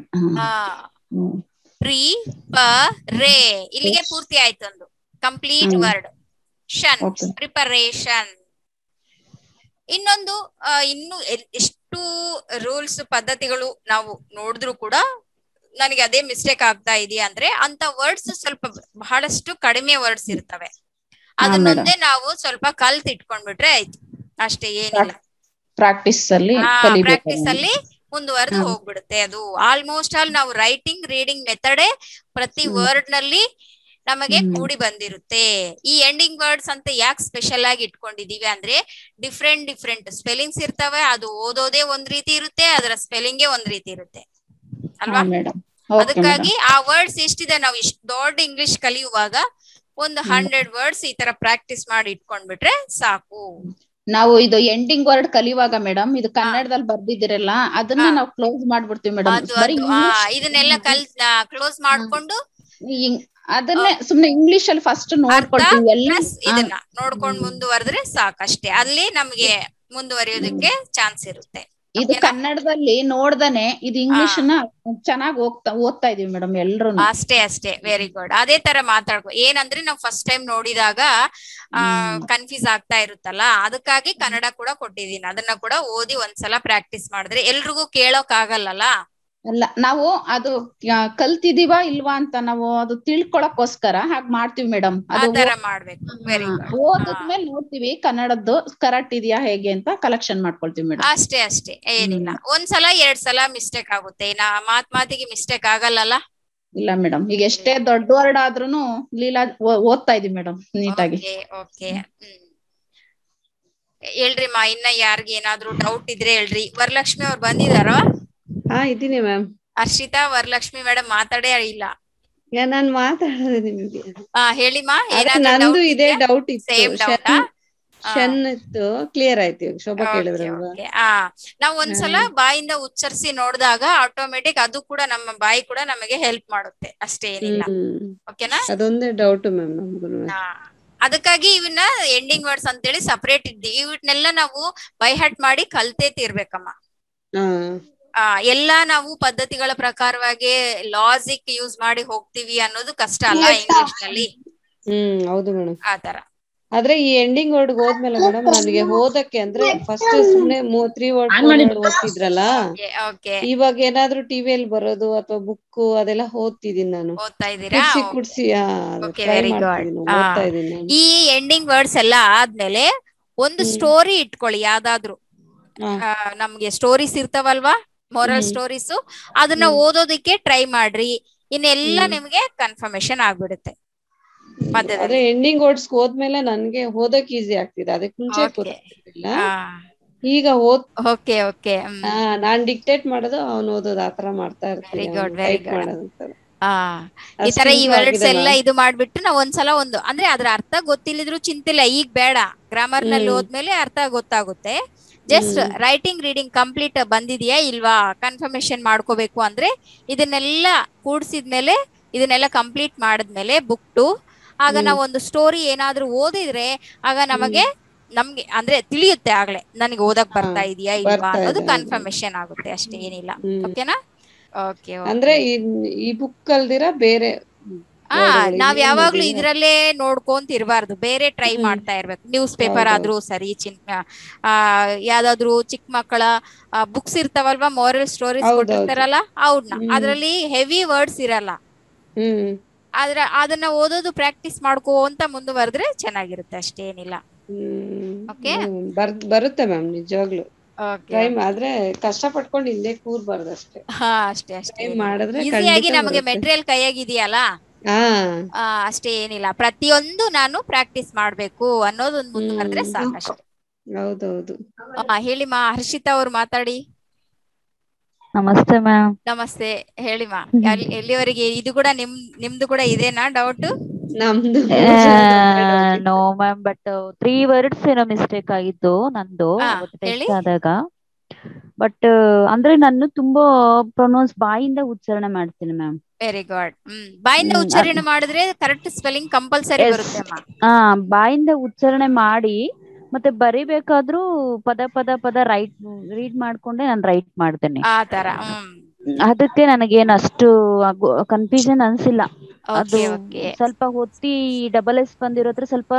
ಪ್ರಿಪರೇ ಇಲ್ಲಿಗೆ ಪೂರ್ತಿ ಆಯ್ತು ಒಂದು ಕಂಪ್ಲೀಟ್ ವರ್ಡ್. ಶನ್ ಪ್ರಿಪರೇಷನ್. ಇನ್ನೊಂದು ಇನ್ನು ಎಷ್ಟು ರೂಲ್ಸ್ ಪದ್ಧತಿಗಳು ನಾವು ನೋಡಿದ್ರು ಕೂಡ ನನಗೆ ಅದೇ ಮಿಸ್ಟೇಕ್ ಆಗ್ತಾ ಇದೆಯಾ ಅಂದ್ರೆ, ಅಂತ ವರ್ಡ್ಸ್ ಸ್ವಲ್ಪ ಬಹಳಷ್ಟು ಕಡಿಮೆ ವರ್ಡ್ಸ್ ಇರ್ತವೆ. ಅದನ್ನೊಂದೇ ನಾವು ಸ್ವಲ್ಪ ಕಲ್ತ್ ಇಟ್ಕೊಂಡ್ಬಿಟ್ರೆ ಆಯ್ತು, ಅಷ್ಟೇ, ಏನಿಲ್ಲ. ಪ್ರಾಕ್ಟೀಸ್ ಅಲ್ಲಿ ಮುಂದುವರೆದು ಹೋಗ್ಬಿಡುತ್ತೆ. ಅದು ಆಲ್ಮೋಸ್ಟ್ ಆಲ್ ನಾವು ರೈಟಿಂಗ್ ರೀಡಿಂಗ್ ಮೆಥಡ್ ಪ್ರತಿ ವರ್ಡ್ ನಲ್ಲಿ ನಮಗೆ ಕೂಡಿ ಬಂದಿರುತ್ತೆ. ಈ ಎಂಡಿಂಗ್ ವರ್ಡ್ಸ್ ಅಂತ ಯಾಕೆ ಸ್ಪೆಷಲ್ ಆಗಿ ಇಟ್ಕೊಂಡಿದೀವಿ ಅಂದ್ರೆ, ಡಿಫ್ರೆಂಟ್ ಸ್ಪೆಲ್ಲಿಂಗ್ಸ್ ಇರ್ತವೆ. ಅದು ಓದೋದೇ ಒಂದ್ ರೀತಿ ಇರುತ್ತೆ, ಅದರ ಸ್ಪೆಲ್ಲಿಂಗ್ ಒಂದ್ ರೀತಿ ಇರುತ್ತೆ ಅಲ್ವಾ? ಅದಕ್ಕಾಗಿ ಆ ವರ್ಡ್ಸ್ ಎಷ್ಟಿದೆ, ನಾವು ಇಷ್ಟು ದೊಡ್ಡ ಇಂಗ್ಲಿಷ್ ಕಲಿಯುವಾಗ ಒಂದು 100 ವರ್ಡ್ಸ್ ಈ ತರ ಪ್ರಾಕ್ಟೀಸ್ ಮಾಡಿ ಇಟ್ಕೊಂಡ್ಬಿಟ್ರೆ ಸಾಕು. ನಾವು ಇದು ಎಂಡಿಂಗ್ ವರ್ಡ್ ಕಲಿಯುವಾಗ ಮೇಡಮ್, ಇದು ಕನ್ನಡದಲ್ಲಿ ಬರ್ದಿದಿರಲ್ಲ, ಅದನ್ನ ನಾವು ಕ್ಲೋಸ್ ಮಾಡ್ಬಿಡ್ತೀವಿ ಮೇಡಮ್. ಇದನ್ನೆಲ್ಲ ಕ್ಲೋಸ್ ಮಾಡ್ಕೊಂಡು ಅದನ್ನೇ ಸುಮ್ನೆ ಇಂಗ್ಲಿಷ್ ಅಲ್ಲಿ ಫಸ್ಟ್ ನೋಡ್ಕೊಳ್ತೀವಿ, ಇದನ್ನ ನೋಡ್ಕೊಂಡು ಮುಂದುವರೆದ್ರೆ ಸಾಕಷ್ಟೇ. ಅಲ್ಲಿ ನಮ್ಗೆ ಮುಂದುವರಿಯೋದಕ್ಕೆ ಚಾನ್ಸ್ ಇರುತ್ತೆ. ಇದು ಕನ್ನಡದಲ್ಲಿ ನೋಡ್ದಾನೆ ಇದು ಇಂಗ್ಲಿಷ್ ನ ಚೆನ್ನಾಗಿ ಓದ್ತಾ ಇದೀವಿ ಮೇಡಮ್ ಎಲ್ರು. ಅಷ್ಟೇ ವೆರಿ ಗುಡ್. ಅದೇ ತರ ಮಾತಾಡ್ಕೊ. ಏನಂದ್ರೆ ನಾವು ಫಸ್ಟ್ ಟೈಮ್ ನೋಡಿದಾಗ ಕನ್ಫ್ಯೂಸ್ ಆಗ್ತಾ ಇರುತ್ತಲ್ಲ, ಅದಕ್ಕಾಗಿ ಕನ್ನಡ ಕೂಡ ಕೊಟ್ಟಿದೀನಿ. ಅದನ್ನ ಕೂಡ ಓದಿ ಒಂದ್ಸಲ ಪ್ರಾಕ್ಟೀಸ್ ಮಾಡಿದ್ರೆ ಎಲ್ರಿಗೂ ಕೇಳೋಕ್ ಆಗಲ್ಲ. ಅಲ್ಲ, ನಾವು ಅದು ಕಲ್ತಿದೀವಾ ಇಲ್ವಾ ಅಂತ ನಾವು ಅದು ತಿಳ್ಕೊಳಕ್ಕೋಸ್ಕರ ಹಾಗೆ ಮಾಡ್ತೀವಿ ಮೇಡಮ್. ಓದಿದ್ಮೇಲೆ ನೋಡ್ತೀವಿ ಕನ್ನಡದ್ದು ಕರೆಕ್ಟ್ ಇದೆಯಾ ಹೇಗೆ ಅಂತ ಕಲೆಕ್ಷನ್ ಮಾಡ್ಕೊಳ್ತೀವಿ ಮೇಡಮ್. ಅಷ್ಟೇ, ಏನಿಲ್ಲ. ಒಂದ್ಸಲ 2 ಸಲ ಮಿಸ್ಟೇಕ್ ಆಗುತ್ತೆ, ಮಾತಿಗೆ ಮಿಸ್ಟೇಕ್ ಆಗಲ್ಲ. ಇಲ್ಲ ಮೇಡಮ್, ಈಗ ಎಷ್ಟೇ ದೊಡ್ಡ ವರ್ಡ್ ಆದ್ರೂನು ಲೀಲಾ ಓದ್ತಾ ಇದೀವಿ ಮೇಡಮ್ ನೀಟಾಗಿ. ಓಕೆ, ಹೇಳ್ರಿ ಮಾ, ಇನ್ನ ಯಾರಿಗ ಏನಾದ್ರು ಡೌಟ್ ಇದ್ರೆ ಹೇಳ್ರಿ. ವರಲಕ್ಷ್ಮಿ ಅವ್ರು ಬಂದಿದಾರ? ಇದೀನಿ ಮ್ಯಾಮ್. ಹರ್ಷಿತಾ, ವರಲಕ್ಷ್ಮಿ ಮೇಡಮ್ ಮಾತಾಡೇ ಇಲ್ಲ. ನಾನ್ ಮಾತಾಡೋದು ನಿಮ್ಗೆ. ಹೇಳಿ ಮಾ. ನಂದು ಇದೇ ಡೌಟ್ ಇತ್ತು, ಶನ್ ಇತ್ತು, ಕ್ಲಿಯರ್ ಆಯ್ತು. ಶೋಭಾ ಕೇಳಿದ್ರಲ್ವಾ? ನಾವ್ ಒಂದ್ಸಲ ಬಾಯಿಂದ ಉಚ್ಚರಿಸಿ ನೋಡಿದಾಗ ಆಟೋಮೆಟಿಕ್ ಅದು ಕೂಡ ನಮ್ಮ ಬಾಯಿ ಕೂಡ ನಮಗೆ ಹೆಲ್ಪ್ ಮಾಡುತ್ತೆ, ಅಷ್ಟೇ, ಏನಿಲ್ಲ. ಓಕೆನಾ? ಅದೊಂದೇ ಡೌಟ್ ಮ್ಯಾಮ್ ನಮ್ಗೂ. ಅದಕ್ಕಾಗಿ ಇವನ್ನ ಎಂಡಿಂಗ್ ವರ್ಡ್ಸ್ ಅಂತೇಳಿ ಸಪರೇಟ್ ಇದ್ದೀವಿ. ಇವನ್ನೆಲ್ಲ ನಾವು ಬೈ ಹಾರ್ಟ್ ಮಾಡಿ ಕಲ್ತೇ ತೀರ್ಬೇಕಮ್ಮ. ಎಲ್ಲಾ ನಾವು ಪದ್ಧತಿಗಳ ಪ್ರಕಾರವಾಗಿ ಲಾಜಿಕ್ ಯೂಸ್ ಮಾಡಿ ಹೋಗ್ತೀವಿ ಅನ್ನೋದು ಕಷ್ಟ ಅಲ್ಲ ಇಂಗ್ಲಿಷ್ ನಲ್ಲಿ. ಹೌದು ಮೇಡಮ್. ಆತರ. ಆದ್ರೆ ಈ ಎಂಡಿಂಗ್ ವರ್ಡ್ ಹೋದ್ಮೇಲೆ ಮೇಡಮ್ ನನಗೆ ಓದಕ್ಕೆ ಅಂದ್ರೆ ಫಸ್ಟ್ ಸುಮ್ನೆ 3 ವರ್ಡ್ ಓದ್ತಿದ್ರಲ್ಲ, ಇವಾಗ ಏನಾದ್ರು ಟಿವಿಯಲ್ಲಿ ಬರೋದು ಅಥವಾ ಬುಕ್ ಅದೆಲ್ಲ ಓದ್ತಿದೀನಿ ನಾನು. ಕುಡ್ಸಿ ಓದ್ತಾ ಇದೀನಿ. ಈ ಎಂಡಿಂಗ್ ವರ್ಡ್ಸ್ ಎಲ್ಲ ಆದ್ಮೇಲೆ ಒಂದು ಸ್ಟೋರಿ ಇಟ್ಕೊಳ್ಳಿ ಯಾವ್ದಾದ್ರು. ನಮ್ಗೆ ಸ್ಟೋರೀಸ್ ಇರ್ತಾವಲ್ವಾ, ಮೊರಲ್ ಸ್ಟೋರೀಸ್, ಅದನ್ನ ಓದೋದಕ್ಕೆ ಟ್ರೈ ಮಾಡ್ರಿ. ಇನ್ನೆಲ್ಲ ನಿಮ್ಗೆ ಕನ್ಫರ್ಮೇಶನ್ ಆಗ್ಬಿಡುತ್ತೆ. ಆದ್ರೆ ಎಂಡಿಂಗ್ ವರ್ಡ್ಸ್ ಹೋದ್ಮೇಲೆ ನನ್ಗೆ ಓದಕ್ ಈಸಿ ಆಗ್ತಿದೆ, ಅದಕ್ಕೆ ಮುಂಚೆ ಗೊತ್ತಿರ್ಲಿಲ್ಲ. ಈಗ ನಾನ್ ಡಿಕ್ಟೇಟ್ ಮಾಡೋದು, ಅವ್ನು ಓದೋದು, ಆತರ ಮಾಡ್ತಾ ಇರ್ತೀನಿ. ಈ ತರ ಈ ವರ್ಡ್ಸ್ ಎಲ್ಲ ಇದು ಮಾಡ್ಬಿಟ್ಟು ನಾವ್ ಒಂದ್ಸಲ ಅಂದ್ರೆ ಅದ್ರ ಅರ್ಥ ಗೊತ್ತಿಲ್ಲಿದ್ರು ಚಿಂತಿಲ್ಲ, ಈಗ ಬೇಡ. ಗ್ರಾಮರ್ ನಲ್ಲಿ ಹೋದ್ಮೇಲೆ ಅರ್ಥ ಗೊತ್ತಾಗುತ್ತೆ. ಜಸ್ಟ್ ರೈಟಿಂಗ್ ರೀಡಿಂಗ್ ಕಂಪ್ಲೀಟ್ ಬಂದಿದ್ಯಾ ಇಲ್ವಾ ಕನ್ಫರ್ಮೇಶನ್ ಮಾಡ್ಕೋಬೇಕು ಅಂದ್ರೆ ಇದನ್ನೆಲ್ಲ ಕೂಡ್ಸಿದ್ಮೇಲೆ, ಇದನ್ನೆಲ್ಲ ಕಂಪ್ಲೀಟ್ ಮಾಡಿದ್ಮೇಲೆ ಬುಕ್ 2 ಆಗ ನಾವು ಒಂದು ಸ್ಟೋರಿ ಏನಾದ್ರೂ ಓದಿದ್ರೆ ಆಗ ನಮಗೆ ನಮ್ಗೆ ಅಂದ್ರೆ ತಿಳಿಯುತ್ತೆ ಆಗ್ಲೇ ನನಗೆ ಓದಕ್ ಬರ್ತಾ ಇದೆಯಾ ಇಲ್ವಾ ಅನ್ನೋದು ಕನ್ಫರ್ಮೇಶನ್ ಆಗುತ್ತೆ ಅಷ್ಟೇ, ಏನಿಲ್ಲ. ಓಕೆನಾ? ಓಕೆ. ಅಂದ್ರೆ ಈ ಬುಕ್ ಅಲ್ದಿರ ಬೇರೆ ನಾವ್ ಯಾವಾಗ್ಲೂ ಇದ್ರಲ್ಲೇ ನೋಡ್ಕೊಂತ ಇರಬಾರ್ದು, ಬೇರೆ ಟ್ರೈ ಮಾಡ್ತಾ ಇರ್ಬೇಕು. ನ್ಯೂಸ್ ಪೇಪರ್ ಆದ್ರೂ ಸರಿ, ಯಾವ್ದಾದ್ರು ಚಿಕ್ಕ ಮಕ್ಕಳ ಬುಕ್ಸ್ ಇರ್ತಾವಲ್ವಾ, ಮಾರಲ್ ಸ್ಟೋರೀಸ್ ಕೊಟ್ಟಿರ್ತಾರಲ್ಲ ಅವ್ನ, ಅದ್ರಲ್ಲಿ ಹೆವಿ ವರ್ಡ್ಸ್ ಇರಲ್ಲ. ಅದನ್ನ ಓದೋದು ಪ್ರಾಕ್ಟೀಸ್ ಮಾಡ್ಕೋಂತ ಮುಂದುವರೆದ್ರೆ ಚೆನ್ನಾಗಿರುತ್ತೆ ಅಷ್ಟೇ, ಏನಿಲ್ಲ. ಓಕೆ, ಬರುತ್ತೆ ಮ್ಯಾಮ್ ನಿಜವಾಗ್ಲು. ಆದ್ರೆ ಕಷ್ಟ ಪಟ್ಕೊಂಡು ಹಿಂದೆ ಕೂರ್ಬಾರ್ದು ಅಷ್ಟೇ. ಅಷ್ಟೇ ಅಷ್ಟೇ, ಈಸಿಯಾಗಿ ನಮಗೆ ಮೆಟೀರಿಯಲ್ ಕೈಯಾಗಿದೆಯಲ್ಲ ಅಷ್ಟೇ, ಏನಿಲ್ಲ. ಪ್ರತಿಯೊಂದು ನಾನು ಪ್ರಾಕ್ಟೀಸ್ ಮಾಡ್ಬೇಕು ಅನ್ನೋದೊಂದು ಮುಂದುವರೆದ್ರೆ ಸಾಕಷ್ಟೇ. ಹೌದೌದು. ಹೇಳಿಮಾ, ಹರ್ಷಿತಾ ಅವ್ರು ಮಾತಾಡಿ. ನಮಸ್ತೆ ಮ್ಯಾಮ್. ನಮಸ್ತೆ, ಹೇಳಿಮಾ. ಎಲ್ಲಿವರೆಗೆ ಇದು ಕೂಡ ನಿಮ್ದು ಕೂಡ ಇದೇನಾ ಡೌಟ್? ನಮ್ದು ನೋ ಮ್ಯಾಮ್, ಬಟ್ 3 words ಏನೋ ಮಿಸ್ಟೇಕ್ ಆಗಿತ್ತು ನಂದು ಟೆಸ್ಟ್ ಆದಾಗ. ಬಟ್ ಅಂದ್ರೆ ನಾನು ತುಂಬಾ ಪ್ರೊನೌನ್ಸ್ ಬಾಯಿಂದ ಉಚ್ಚಾರಣೆ ಮಾಡ್ತೀನಿ ಮ್ಯಾಮ್. Very good. ಬಾಯಿಂದ ಉಚ್ಚಾರಣೆ ಮಾಡಿದ್ರೆ ಕರೆಕ್ಟ್ ಸ್ಪೆಲ್ಲಿಂಗ್ ಕಂಪಲ್ಸರಿ ಬರುತ್ತೆ ಅಮ್ಮ. ಬಾಯಿಂದ ಉಚ್ಚಾರಣೆ ಮಾಡಿ ಮತ್ತೆ ಬರಿಬೇಕಾದ್ರೂ ಪದ ರೀಡ್ ಮಾಡ್ಕೊಂಡೆ ನಾನು ರೈಟ್ ಮಾಡ್ತೇನೆ. ಆ ತರ. ಅದಕ್ಕೆ ನನಗೇನು ಅಷ್ಟು ಕನ್ಫ್ಯೂಷನ್ ಅನ್ಸಿಲ್ಲ. ಅದು ಸ್ವಲ್ಪ ಹೊತ್ತಿ ಡಬಲ್ ಎಸ್ ಬಂದಿರೋದ್ರೆ ಸ್ವಲ್ಪ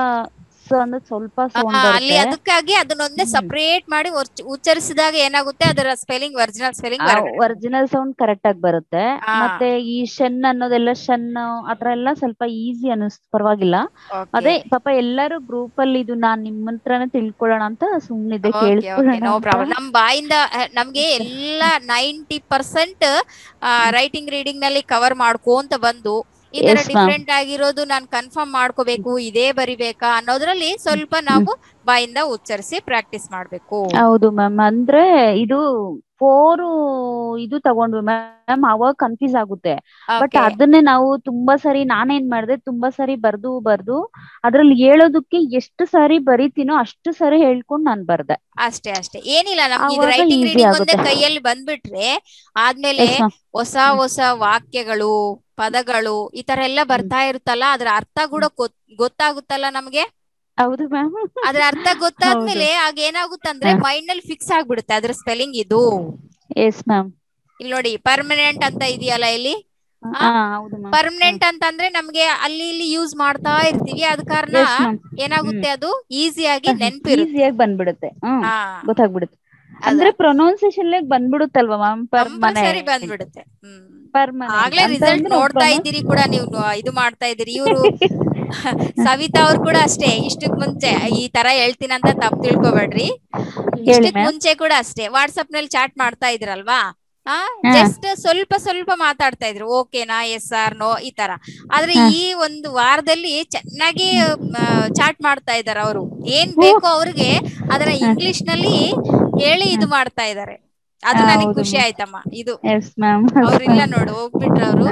ಅಲ್ಲಿ ಅದಕ್ಕಾಗಿ ಅದನ್ನೊಂದೇ ಸಪರೇಟ್ ಮಾಡಿ ಉಚ್ಚರಿಸಿದಾಗ ಏನಾಗುತ್ತೆ, ಅದರ ಸ್ಪೆಲ್ಲಿಂಗ್ ಒರಿಜಿನಲ್ ಸೌಂಡ್ ಕರೆಕ್ಟ್ ಆಗಿ ಬರುತ್ತೆ. ಮತ್ತೆ ಈ ಶೆನ್ ಅನ್ನೋದೆಲ್ಲ ಶೆನ್ ಆತರ ಎಲ್ಲ ಸ್ವಲ್ಪ ಈಸಿ ಅನಿಸ್ತು, ಪರವಾಗಿಲ್ಲ. ಅದೇ ಪಾಪ ಎಲ್ಲರೂ ಗ್ರೂಪ್ ಅಲ್ಲಿ ಇದು ನಾನ್ ನಿಮ್ಮ ಹತ್ರನೇ ತಿಳ್ಕೊಳ್ಳೋಣ ಅಂತ ಸುಮ್ನಿದೆ, ಕೇಳಿಸ್ಕೊಳ್ಳೋಣ. ನಮ್ ಬಾಯಿಂದ ನಮ್ಗೆ ಎಲ್ಲ 90% ರೈಟಿಂಗ್ ರೀಡಿಂಗ್ ನಲ್ಲಿ ಕವರ್ ಮಾಡ್ಕೊಂತ ಬಂದು ಇದರ ಡಿಫ್ರೆಂಟ್ ಆಗಿರೋದು ನಾನು ಕನ್ಫರ್ಮ್ ಮಾಡ್ಕೋಬೇಕು, ಇದೇ ಬರಿಬೇಕಾ ಅನ್ನೋದ್ರಲ್ಲಿ ಸ್ವಲ್ಪ ನಾವು ಬಾಯಿಂದ ಉಚ್ಚರಿಸಿ ಪ್ರಾಕ್ಟೀಸ್ ಮಾಡ್ಬೇಕು. ಹೌದು ಮ್ಯಾಮ್. ಅಂದ್ರೆ ಇದು 4 ಇದು ತಗೊಂಡ್ವಿ ಮ್ಯಾಮ್, ಅವಾಗ ಕನ್ಫ್ಯೂಸ್ ಆಗುತ್ತೆ. ಬಟ್ ಅದನ್ನೇ ನಾವು ತುಂಬಾ ಸರಿ, ನಾನೇನ್ ಮಾಡಿದೆ, ತುಂಬಾ ಸರಿ ಬರ್ದು ಅದ್ರಲ್ಲಿ ಹೇಳೋದಕ್ಕೆ ಎಷ್ಟು ಸಾರಿ ಬರಿತೀನೋ ಅಷ್ಟು ಸರಿ ಹೇಳ್ಕೊಂಡು ನಾನ್ ಬರ್ದೆ. ಅಷ್ಟೇ ಅಷ್ಟೇ, ಏನಿಲ್ಲ. ನಮ್ಗೆ ರೈಟಿಂಗ್ ರೀಡಿಂಗ್ ಒಂದೇ ಕೈಯಲ್ಲಿ ಬಂದ್ಬಿಟ್ರೆ ಆದ್ಮೇಲೆ ಹೊಸ ಹೊಸ ವಾಕ್ಯಗಳು, ಪದಗಳು ಈ ತರ ಎಲ್ಲ ಬರ್ತಾ ಇರುತ್ತಲ್ಲ, ಅದ್ರ ಅರ್ಥ ಕೂಡ ಗೊತ್ತಾಗುತ್ತಲ್ಲ ನಮ್ಗೆ. ಹೌದು ಮ್ಯಾಮ್. ಅದ್ರ ಅರ್ಥ ಗೊತ್ತಾದ್ಮೇಲೆ ಆಗ ಏನಾಗುತ್ತಂದ್ರೆ ಮೈಂಡ್ ನಲ್ಲಿ ಫಿಕ್ಸ್ ಆಗ್ಬಿಡುತ್ತೆ ಅದ್ರ ಸ್ಪೆಲ್ಲಿಂಗ್ ಇದು. Yes ma'am. ಇಲ್ಲಿ ನೋಡಿ, ಪರ್ಮನೆಂಟ್ ಅಂತ ಇದೆಯಲ್ಲ ಇಲ್ಲಿ, ಪರ್ಮನೆಂಟ್ ಅಂತಂದ್ರೆ ನಮ್ಗೆ ಅಲ್ಲಿ ಇಲ್ಲಿ ಯೂಸ್ ಮಾಡ್ತಾ ಇರ್ತೀವಿ, ಅದ ಕಾರಣ ಏನಾಗುತ್ತೆ ಅದು ಈಸಿಯಾಗಿ ನೆನ್ಪಿರುತ್ತೆ, ಬಂದ್ಬಿಡುತ್ತೆ, ಗೊತ್ತಾಗ್ಬಿಡುತ್ತೆ. ಅಂದ್ರೆ ಪ್ರೊನೌನ್ಸಿಯೇಷನ್ ಬಂದ್ಬಿಡುತ್ತಲ್ವಾ ಮ್ಯಾಮ್, ಕಂಪಲ್ಸರಿ ಬಂದ್ಬಿಡುತ್ತೆ. ಆಗ್ಲೇ ರಿಸಲ್ಟ್ ನೋಡ್ತಾ ಇದ್ದೀರಿ ಕೂಡ ನೀವು, ಇದು ಮಾಡ್ತಾ ಇದ್ದೀರಿ. ಇವರು ಸವಿತಾ ಅವ್ರು ಕೂಡ ಅಷ್ಟೇ, ಇಷ್ಟಕ್ ಮುಂಚೆ ಈ ತರ ಹೇಳ್ತೀನಂತ ತಪ್ಪು ತಿಳ್ಕೊಬೇಡ್ರಿ. ಇಷ್ಟಕ್ ಮುಂಚೆ ಕೂಡ ಅಷ್ಟೇ ವಾಟ್ಸಪ್ ನಲ್ಲಿ ಚಾಟ್ ಮಾಡ್ತಾ ಇದ್ರಲ್ವಾ, ಜಸ್ಟ್ ಸ್ವಲ್ಪ ಮಾತಾಡ್ತಾ ಇದ್ರು, ಓಕೆನಾ, ಎಸ್ ಆರ್ ನೋ ಈ ತರ. ಆದ್ರೆ ಈ ಒಂದು ವಾರದಲ್ಲಿ ಚೆನ್ನಾಗಿ ಚಾಟ್ ಮಾಡ್ತಾ ಇದಾರೆ. ಅವರು ಏನ್ ಬೇಕೋ ಅವ್ರಿಗೆ ಅದನ್ನ ಇಂಗ್ಲಿಷ್ ನಲ್ಲಿ ಹೇಳಿ ಇದು ಮಾಡ್ತಾ ಇದಾರೆ. ಅದು ನನಗೆ ಖುಷಿ ಆಯ್ತಮ್ಮ. ಇದು ಅವ್ರಿಲ್ಲ ನೋಡು, ಹೋಗ್ಬಿಟ್ರ ಅವರು.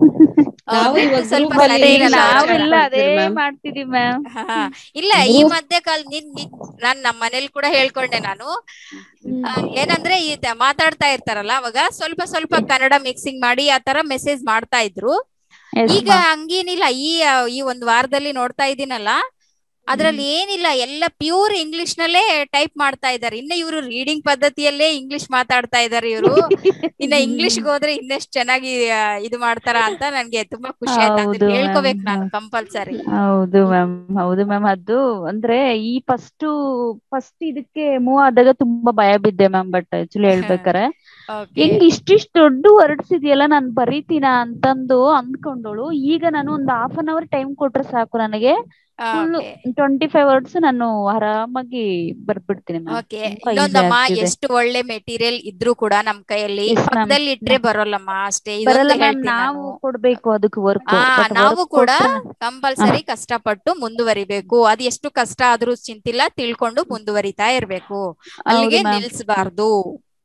ಇಲ್ಲ, ಈ ಮಧ್ಯೆ ನಾನ್ ನಮ್ಮ ಮನೇಲಿ ಕೂಡ ಹೇಳ್ಕೊಂಡೆ ನಾನು, ಏನಂದ್ರೆ ಈ ಮಾತಾಡ್ತಾ ಇರ್ತಾರಲ್ಲ ಅವಾಗ ಸ್ವಲ್ಪ ಕನ್ನಡ ಮಿಕ್ಸಿಂಗ್ ಮಾಡಿ ಆತರ ಮೆಸೇಜ್ ಮಾಡ್ತಾ ಇದ್ರು. ಈಗ ಹಂಗೇನಿಲ್ಲ, ಈ ಒಂದು ವಾರದಲ್ಲಿ ನೋಡ್ತಾ ಇದೀನಲ್ಲ, ಅದ್ರಲ್ಲಿ ಏನಿಲ್ಲ, ಎಲ್ಲ ಪ್ಯೂರ್ ಇಂಗ್ಲಿಷ್ ನಲ್ಲೇ ಟೈಪ್ ಮಾಡ್ತಾ ಇದಾರೆ. ಇನ್ನ ಇವರು ರೀಡಿಂಗ್ ಪದ್ಧತಿಯಲ್ಲೇ ಇಂಗ್ಲಿಷ್ ಮಾತಾಡ್ತಾ ಇದಾರೆ ಇವರು. ಇನ್ನ ಇಂಗ್ಲಿಷ್ಗೆ ಹೋದ್ರೆ ಇನ್ನೆಷ್ಟು ಚೆನ್ನಾಗಿ ಇದು ಮಾಡ್ತಾರ ಅಂತ ನನ್ಗೆ ತುಂಬಾ ಖುಷಿ ಆಯ್ತು. ಹೇಳ್ಕೋಬೇಕು ನಾನು ಕಂಪಲ್ಸರಿ. ಹೌದು ಮ್ಯಾಮ್. ಅದು ಅಂದ್ರೆ ಈ ಫಸ್ಟ್ ಇದಕ್ಕೆ ಮೂವ್ ಆದಾಗ ತುಂಬಾ ಭಯ ಬಿದ್ದೆ ಮ್ಯಾಮ್. ಬಟ್ ಆಕ್ಚುಲಿ ಹೇಳ್ಬೇಕಾರೆ ಹೆಂಗ್ ಇಷ್ಟಿಷ್ಟು ದೊಡ್ಡ ವರ್ಡ್ಸ್ ಇದೆಯಲ್ಲ, ನಾನ್ ಬರೀತೀನ ಅಂತಂದು ಅಂದ್ಕೊಂಡೋಳು. ಈಗ ನಾನು ಒಂದು 1/2 hour ಟೈಮ್ ಕೊಟ್ರೆ ಸಾಕು ನನಗೆ, 25 words ನಾನು ಆರಾಮಾಗಿ ಬರ್ಬಿಡ್ತೀನಿ. ಇನ್ನೊಂದಮ್ಮ, ಎಷ್ಟು ಒಳ್ಳೆ ಮೆಟೀರಿಯಲ್ ಇದ್ರು ಕೂಡ ನಮ್ ಕೈಯಲ್ಲಿ ಪಕ್ಕದಲ್ಲಿ ಇಟ್ರೆ ಬರೋಲ್ಲಮ್ಮ ಅಷ್ಟೇ. ನಾವು ಕೊಡ್ಬೇಕು ಅದಕ್ಕೆ ವರ್ಕ್. ನಾವು ಕೂಡ ಕಂಪಲ್ಸರಿ ಕಷ್ಟಪಟ್ಟು ಮುಂದುವರಿಬೇಕು. ಅದು ಎಷ್ಟು ಕಷ್ಟ ಆದ್ರೂ ಚಿಂತಿಲ್ಲ, ತಿಳ್ಕೊಂಡು ಮುಂದುವರಿತಾ ಇರ್ಬೇಕು, ಅಲ್ಲಿಗೆ ನಿಲ್ಸಬಾರ್ದು.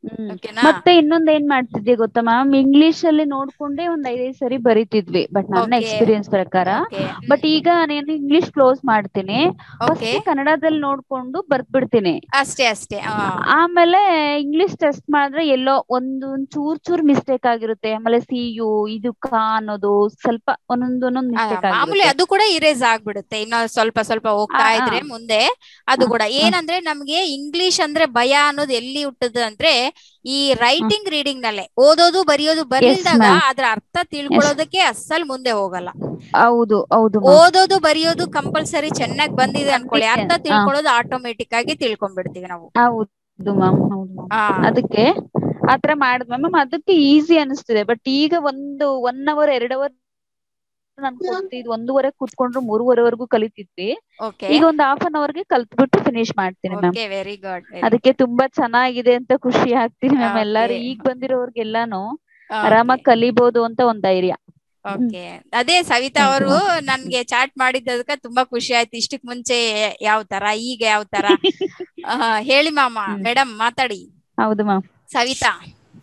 ಮತ್ತೆ ಇನ್ನೊಂದ್ ಏನ್ ಮಾಡ್ತಿದ್ದೆ ಗೊತ್ತಾ ಮ್ಯಾಮ್, ಇಂಗ್ಲಿಷ್ ಅಲ್ಲಿ ನೋಡ್ಕೊಂಡೇ ಒಂದ್ 5 ಸರಿ ಬರಿತಿದ್ವಿ ಬಟ್ ನನ್ನ ಎಕ್ಸ್ಪೀರಿಯನ್ಸ್ ಪ್ರಕಾರ. ಬಟ್ ಈಗ ನಾನು ಇಂಗ್ಲಿಷ್ ಕ್ಲೋಸ್ ಮಾಡ್ತೀನಿ, ಫಸ್ಟ್ ಕನ್ನಡದಲ್ಲಿ ನೋಡ್ಕೊಂಡು ಬರ್ದ್ಬಿಡ್ತೀನಿ. ಅಷ್ಟೇ ಅಷ್ಟೇ. ಆಮೇಲೆ ಇಂಗ್ಲಿಷ್ ಟೆಸ್ಟ್ ಮಾಡಿದ್ರೆ ಎಲ್ಲೋ ಚೂರ್ ಮಿಸ್ಟೇಕ್ ಆಗಿರುತ್ತೆ. ಆಮೇಲೆ ಯು ಇದು ಅನ್ನೋದು ಸ್ವಲ್ಪ ಒಂದೊಂದ್ ಮಿಸ್ಟೇಕ್ ಮಾಮೂಲಿ, ಅದು ಕೂಡ ಇರೇಸ್ ಆಗ್ಬಿಡುತ್ತೆ. ಇನ್ನ ಸ್ವಲ್ಪ ಸ್ವಲ್ಪ ಹೋಗ್ತಾ ಇದ್ರೆ ಮುಂದೆ ಅದು ಕೂಡ. ಏನಂದ್ರೆ ನಮ್ಗೆ ಇಂಗ್ಲಿಷ್ ಅಂದ್ರೆ ಭಯ ಅನ್ನೋದು ಎಲ್ಲಿ ಹುಟ್ಟದ ಅಂದ್ರೆ ಈ ರೈಟಿಂಗ್ ರೀಡಿಂಗ್ ನಲ್ಲೇ. ಓದೋದು ಬರೆಯೋದು ಬರ್ಲಿಲ್ದಾಗ ಅದ್ರ ಅರ್ಥ ತಿಳ್ಕೊಳ್ಳೋದಕ್ಕೆ ಅಸ್ಸಲ್ ಮುಂದೆ ಹೋಗಲ್ಲ. ಹೌದು ಹೌದು. ಓದೋದು ಬರೆಯೋದು ಕಂಪಲ್ಸರಿ ಚೆನ್ನಾಗಿ ಬಂದಿದೆ ಅನ್ಕೊಳ್ಳಿ, ಅರ್ಥ ತಿಳ್ಕೊಳ್ಳೋದು ಆಟೋಮೆಟಿಕ್ ಆಗಿ ತಿಳ್ಕೊಂಡ್ಬಿಡ್ತೀವಿ ನಾವು. ಹೌದು ಮ್ಯಾಮ್, ಹೌದು. ಅದಕ್ಕೆ ಆತರ ಮಾಡಿದ್ವಿ ಮ್ಯಾಮ್, ಅದಕ್ಕೆ ಈಸಿ ಅನಿಸ್ತಿದೆ. ಬಟ್ ಈಗ 1 ಅವರ್ 2 ಅವರ್ ನಾನು ಕೊಡ್ತಿದ್ 1:30 ಕೂತ್ಕೊಂಡ್ರು 3:30ವರೆಗೂ ಕಲಿತಿದ್ವಿ. ಈಗ ಒಂದು 1/2 ಅವರ್ಗೆ ಕಲ್ತ್ಬಿಟ್ಟು ಫಿನಿಶ್ ಮಾಡ್ತೀನಿ ಮ್ಯಾಮ್. Very good. ಅದಕ್ಕೆ ತುಂಬಾ ಚೆನ್ನಾಗಿದೆ ಅಂತ ಖುಷಿ ಆಗ್ತೀನಿ ಮ್ಯಾಮ್. ಎಲ್ಲಾರು ಈಗ ಬಂದಿರೋರ್ಗೆಲ್ಲಾನು ಆರಾಮಾಗಿ ಕಲಿಬಹುದು ಅಂತ ಒಂದ್ ಧೈರ್ಯ. ಓಕೆ, ಅದೇ ಸವಿತಾ ಅವರು ನನ್ಗೆ ಚಾಟ್ ಮಾಡಿದ್ದಕ್ಕೆ ತುಂಬಾ ಖುಷಿ ಆಯ್ತು. ಇಷ್ಟಕ್ ಮುಂಚೆ ಯಾವ ತರ, ಈಗ ಯಾವ ತರ ಹೇಳಿ ಮೇಡಮ್ ಮಾತಾಡಿ. ಹೌದು ಮ್ಯಾಮ್. ಸವಿತಾ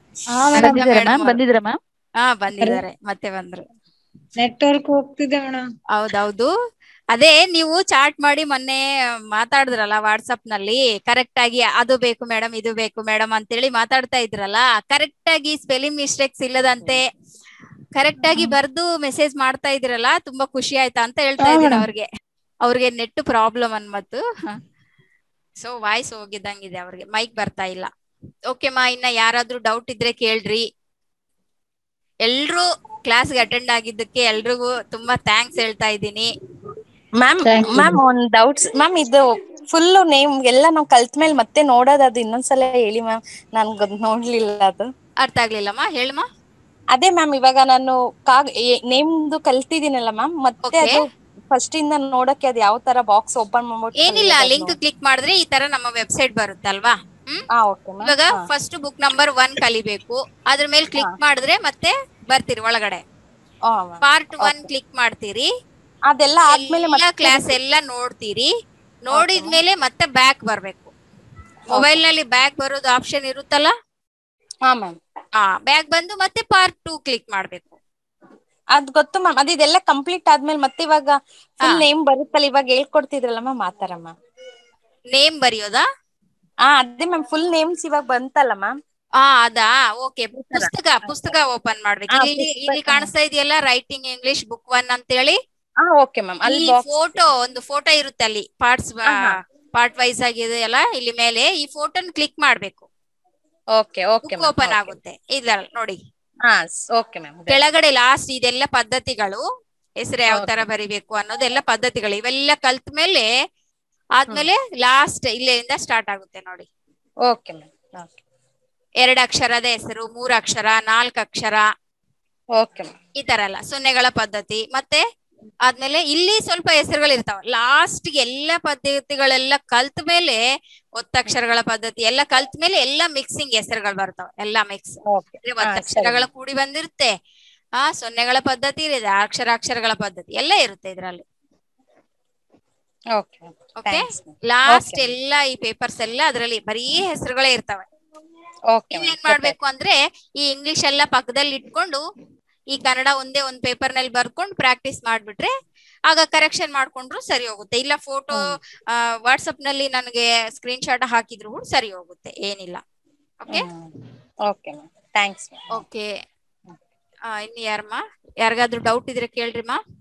ಬಂದಿದ್ರ ಮ್ಯಾಮ್? ಬಂದಿದ್ದಾರೆ, ಮತ್ತೆ ಬಂದ್ರು. ನೆಟ್ವರ್ಕ್ ಹೋಗ್ತಿದೆ ಮೇಡಮ್. ಹೌದೌದು. ಅದೇ ನೀವು ಚಾಟ್ ಮಾಡಿ ಮೊನ್ನೆ ಮಾತಾಡಿದ್ರಲ್ಲ ವಾಟ್ಸಪ್ ನಲ್ಲಿ, ಕರೆಕ್ಟ್ ಆಗಿ ಅದು ಬೇಕು ಮೇಡಮ್ ಇದು ಬೇಕು ಮೇಡಮ್ ಅಂತೇಳಿ ಮಾತಾಡ್ತಾ ಇದ್ರಲ್ಲ, ಕರೆಕ್ಟ್ ಆಗಿ ಸ್ಪೆಲ್ಲಿಂಗ್ ಮಿಸ್ಟೇಕ್ಸ್ ಇಲ್ಲದಂತೆ ಕರೆಕ್ಟ್ ಆಗಿ ಬರ್ದು ಮೆಸೇಜ್ ಮಾಡ್ತಾ ಇದ್ರಲ್ಲ, ತುಂಬಾ ಖುಷಿ ಆಯ್ತಾ ಅಂತ ಹೇಳ್ತಾ ಇದ್ದೀನಿ. ಅವ್ರಿಗೆ ನೆಟ್ ಪ್ರಾಬ್ಲಮ್ ಅನ್ಮತ್ತು, ಸೊ ವಾಯ್ಸ್ ಹೋಗಿದ್ದಂಗಿದೆ, ಅವ್ರಿಗೆ ಮೈಕ್ ಬರ್ತಾ ಇಲ್ಲ. ಓಕೆ ಮಾ, ಇನ್ನ ಯಾರಾದ್ರೂ ಡೌಟ್ ಇದ್ರೆ ಕೇಳ್ರಿ. ಎಲ್ರು ಕ್ಲಾಸ್ಗೆ ಅಟೆಂಡ್ ಆಗಿದ್ದಕ್ಕೆ ಎಲ್ರಿಗೂ ತುಂಬಾ ಥ್ಯಾಂಕ್ಸ್ ಹೇಳ್ತಾ ಇದ್ದೀನಿ. ಮ್ಯಾಮ್ ಒಂದ್ ಡೌಟ್ಸ್ ಮ್ಯಾಮ್, ಇದು ಫುಲ್ ನೇಮ್ ಎಲ್ಲ ನಾವ್ ಕಲ್ತ ಮೇಲೆ ಮತ್ತೆ ನೋಡೋದು, ಅದು ಇನ್ನೊಂದ್ಸಲ ಹೇಳಿ ಮ್ಯಾಮ್, ನನ್ ನೋಡ್ಲಿಲ್ಲ, ಅದು ಅರ್ಥ ಆಗ್ಲಿಲ್ಲಮ್ಮ. ಹೇಳಮ್ಮ. ಅದೇ ಮ್ಯಾಮ್, ಇವಾಗ ನಾನು ನೇಮ್ದು ಕಲ್ತಿದ್ದೀನಲ್ಲ ಮ್ಯಾಮ್, ಮತ್ತೆ ಅದು ಫಸ್ಟ್ ಇಂದ ನೋಡಕ್ಕೆ ಅದು ಯಾವ ತರ ಬಾಕ್ಸ್ ಓಪನ್ ಮಾಡ್ಬಿಟ್ಟು ಏನಿಲ್ಲ, ಲಿಂಕ್ ಕ್ಲಿಕ್ ಮಾಡಿದ್ರೆ ಈ ತರ ನಮ್ಮ ವೆಬ್ಸೈಟ್ ಬರುತ್ತಲ್ವಾ. ಇವಾಗ ಫಸ್ಟ್ ಬುಕ್ ನಂಬರ್ 1 ಕಲಿಬೇಕು, ಅದ್ರ ಮೇಲೆ ಕ್ಲಿಕ್ ಮಾಡಿದ್ರೆ ಮತ್ತೆ ಬರ್ತೀರಿ ಒಳಗಡೆ. ಪಾರ್ಟ್ 1 ಕ್ಲಿಕ್ ಮಾಡ್ತೀರಿ, ಅದೆಲ್ಲ ಆದ್ಮೇಲೆ ಕ್ಲಾಸ್ ಎಲ್ಲ ನೋಡ್ತೀರಿ. ನೋಡಿದ್ಮೇಲೆ ಮತ್ತೆ ಬ್ಯಾಕ್ ಬರ್ಬೇಕು. ಮೊಬೈಲ್ ನಲ್ಲಿ ಬ್ಯಾಕ್ ಬರೋದು ಆಪ್ಷನ್ ಇರುತ್ತಲ್ಲ, ಬ್ಯಾಕ್ ಬಂದು ಮತ್ತೆ ಪಾರ್ಟ್ 2 ಕ್ಲಿಕ್ ಮಾಡ್ಬೇಕು. ಅದ್ ಗೊತ್ತು ಮ್ಯಾಮ್. ಅದೆಲ್ಲ ಕಂಪ್ಲೀಟ್ ಆದ್ಮೇಲೆ ಮತ್ತೆ ಇವಾಗ ಫುಲ್ ನೇಮ್ ಬರುತ್ತಲ್ಲ, ಇವಾಗ ಹೇಳ್ಕೊಡ್ತಿದ್ರಲ್ಲ ಮ್ಯಾಮ್, ಆತರ ಮ್ಯಾಮ್. ನೇಮ್ ಬರೆಯೋದಾ? ಅದೇ ಮ್ಯಾಮ್, ಫುಲ್ ನೇಮ್ಸ್ ಇವಾಗ ಬಂತಲ್ಲ ಮ್ಯಾಮ್. ಅದಾ? ಓಕೆ. ಪುಸ್ತಕ ಓಪನ್ ಮಾಡ್ಬೇಕು. ಇಲ್ಲಿ ಕಾಣಿಸ್ತಾ ಇದೆಯಲ್ಲ, ರೈಟಿಂಗ್ ಇಂಗ್ಲಿಷ್ ಬುಕ್ 1 ಅಂತ ಹೇಳಿ. Okay ma'am. ಅಲ್ಲಿ ಒಂದು ಫೋಟೋ ಇರುತ್ತೆ, ಅಲ್ಲಿ ಪಾರ್ಟ್ ವೈಸ್ ಆಗಿದೆ ಅಲ್ಲ, ಇಲ್ಲಿ ಮೇಲೆ ಈ ಫೋಟೋನ ಕ್ಲಿಕ್ ಮಾಡ್ಬೇಕು. ಓಪನ್ ಆಗುತ್ತೆ. ಇಲ್ಲ ನೋಡಿ, ಕೆಳಗಡೆ ಲಾಸ್ಟ್ ಇದೆಲ್ಲ ಪದ್ಧತಿಗಳು, ಹೆಸರು ಯಾವ ತರ ಬರಿಬೇಕು ಅನ್ನೋದೆಲ್ಲ ಪದ್ಧತಿಗಳು. ಇವೆಲ್ಲ ಕಲ್ತ ಮೇಲೆ ಆದ್ಮೇಲೆ ಲಾಸ್ಟ್ ಇಲ್ಲಿಂದ ಸ್ಟಾರ್ಟ್ ಆಗುತ್ತೆ ನೋಡಿ. 2 ಅಕ್ಷರದ ಹೆಸರು, 3 ಅಕ್ಷರ, 4 ಅಕ್ಷರ, ಈ ತರ ಎಲ್ಲ ಸೊನ್ನೆಗಳ ಪದ್ಧತಿ. ಮತ್ತೆ ಆದ್ಮೇಲೆ ಇಲ್ಲಿ ಸ್ವಲ್ಪ ಹೆಸರುಗಳು ಇರ್ತಾವ. ಲಾಸ್ಟ್ ಎಲ್ಲ ಪದ್ಧತಿಗಳೆಲ್ಲ ಕಲ್ತ ಮೇಲೆ ಒತ್ತಕ್ಷರಗಳ ಪದ್ಧತಿ ಎಲ್ಲ ಕಲ್ತ ಮೇಲೆ ಎಲ್ಲ ಮಿಕ್ಸಿಂಗ್ ಹೆಸರುಗಳು ಬರ್ತಾವ. ಎಲ್ಲ ಮಿಕ್ಸ್ ಒತ್ತಕ್ಷರಗಳ ಕೂಡಿ ಬಂದಿರುತ್ತೆ, ಸೊನ್ನೆಗಳ ಪದ್ಧತಿ ಇದೆ, ಅಕ್ಷರಗಳ ಪದ್ಧತಿ ಎಲ್ಲ ಇರುತ್ತೆ ಇದ್ರಲ್ಲಿ. ಓಕೆ, ಲಾಸ್ಟ್ ಎಲ್ಲ ಈ ಪೇಪರ್ಸ್ ಎಲ್ಲ ಅದ್ರಲ್ಲಿ ಬರೀ ಹೆಸರುಗಳೇ ಇರ್ತವೆ. ಏನ್ ಮಾಡ್ಬೇಕು ಅಂದ್ರೆ ಈ ಇಂಗ್ಲಿಷ್ ಎಲ್ಲ ಪಕ್ಕದಲ್ಲಿ ಇಟ್ಕೊಂಡು ಈ ಕನ್ನಡ ಒಂದೇ ಒಂದ್ ಪೇಪರ್ ನಲ್ಲಿ ಬರ್ಕೊಂಡು ಪ್ರಾಕ್ಟೀಸ್ ಮಾಡ್ಬಿಟ್ರೆ ಆಗ ಕರೆಕ್ಷನ್ ಮಾಡ್ಕೊಂಡ್ರು ಸರಿ ಹೋಗುತ್ತೆ. ಇಲ್ಲ ಫೋಟೋ ವಾಟ್ಸಪ್ ನಲ್ಲಿ ನನಗೆ ಸ್ಕ್ರೀನ್ ಶಾಟ್ ಹಾಕಿದ್ರು ಸರಿ ಹೋಗುತ್ತೆ, ಏನಿಲ್ಲ. Okay okay. ಇನ್ನು ಯಾರಗಾದ್ರೂ ಡೌಟ್ ಇದ್ರೆ ಕೇಳ್ರಿ ಮಾ.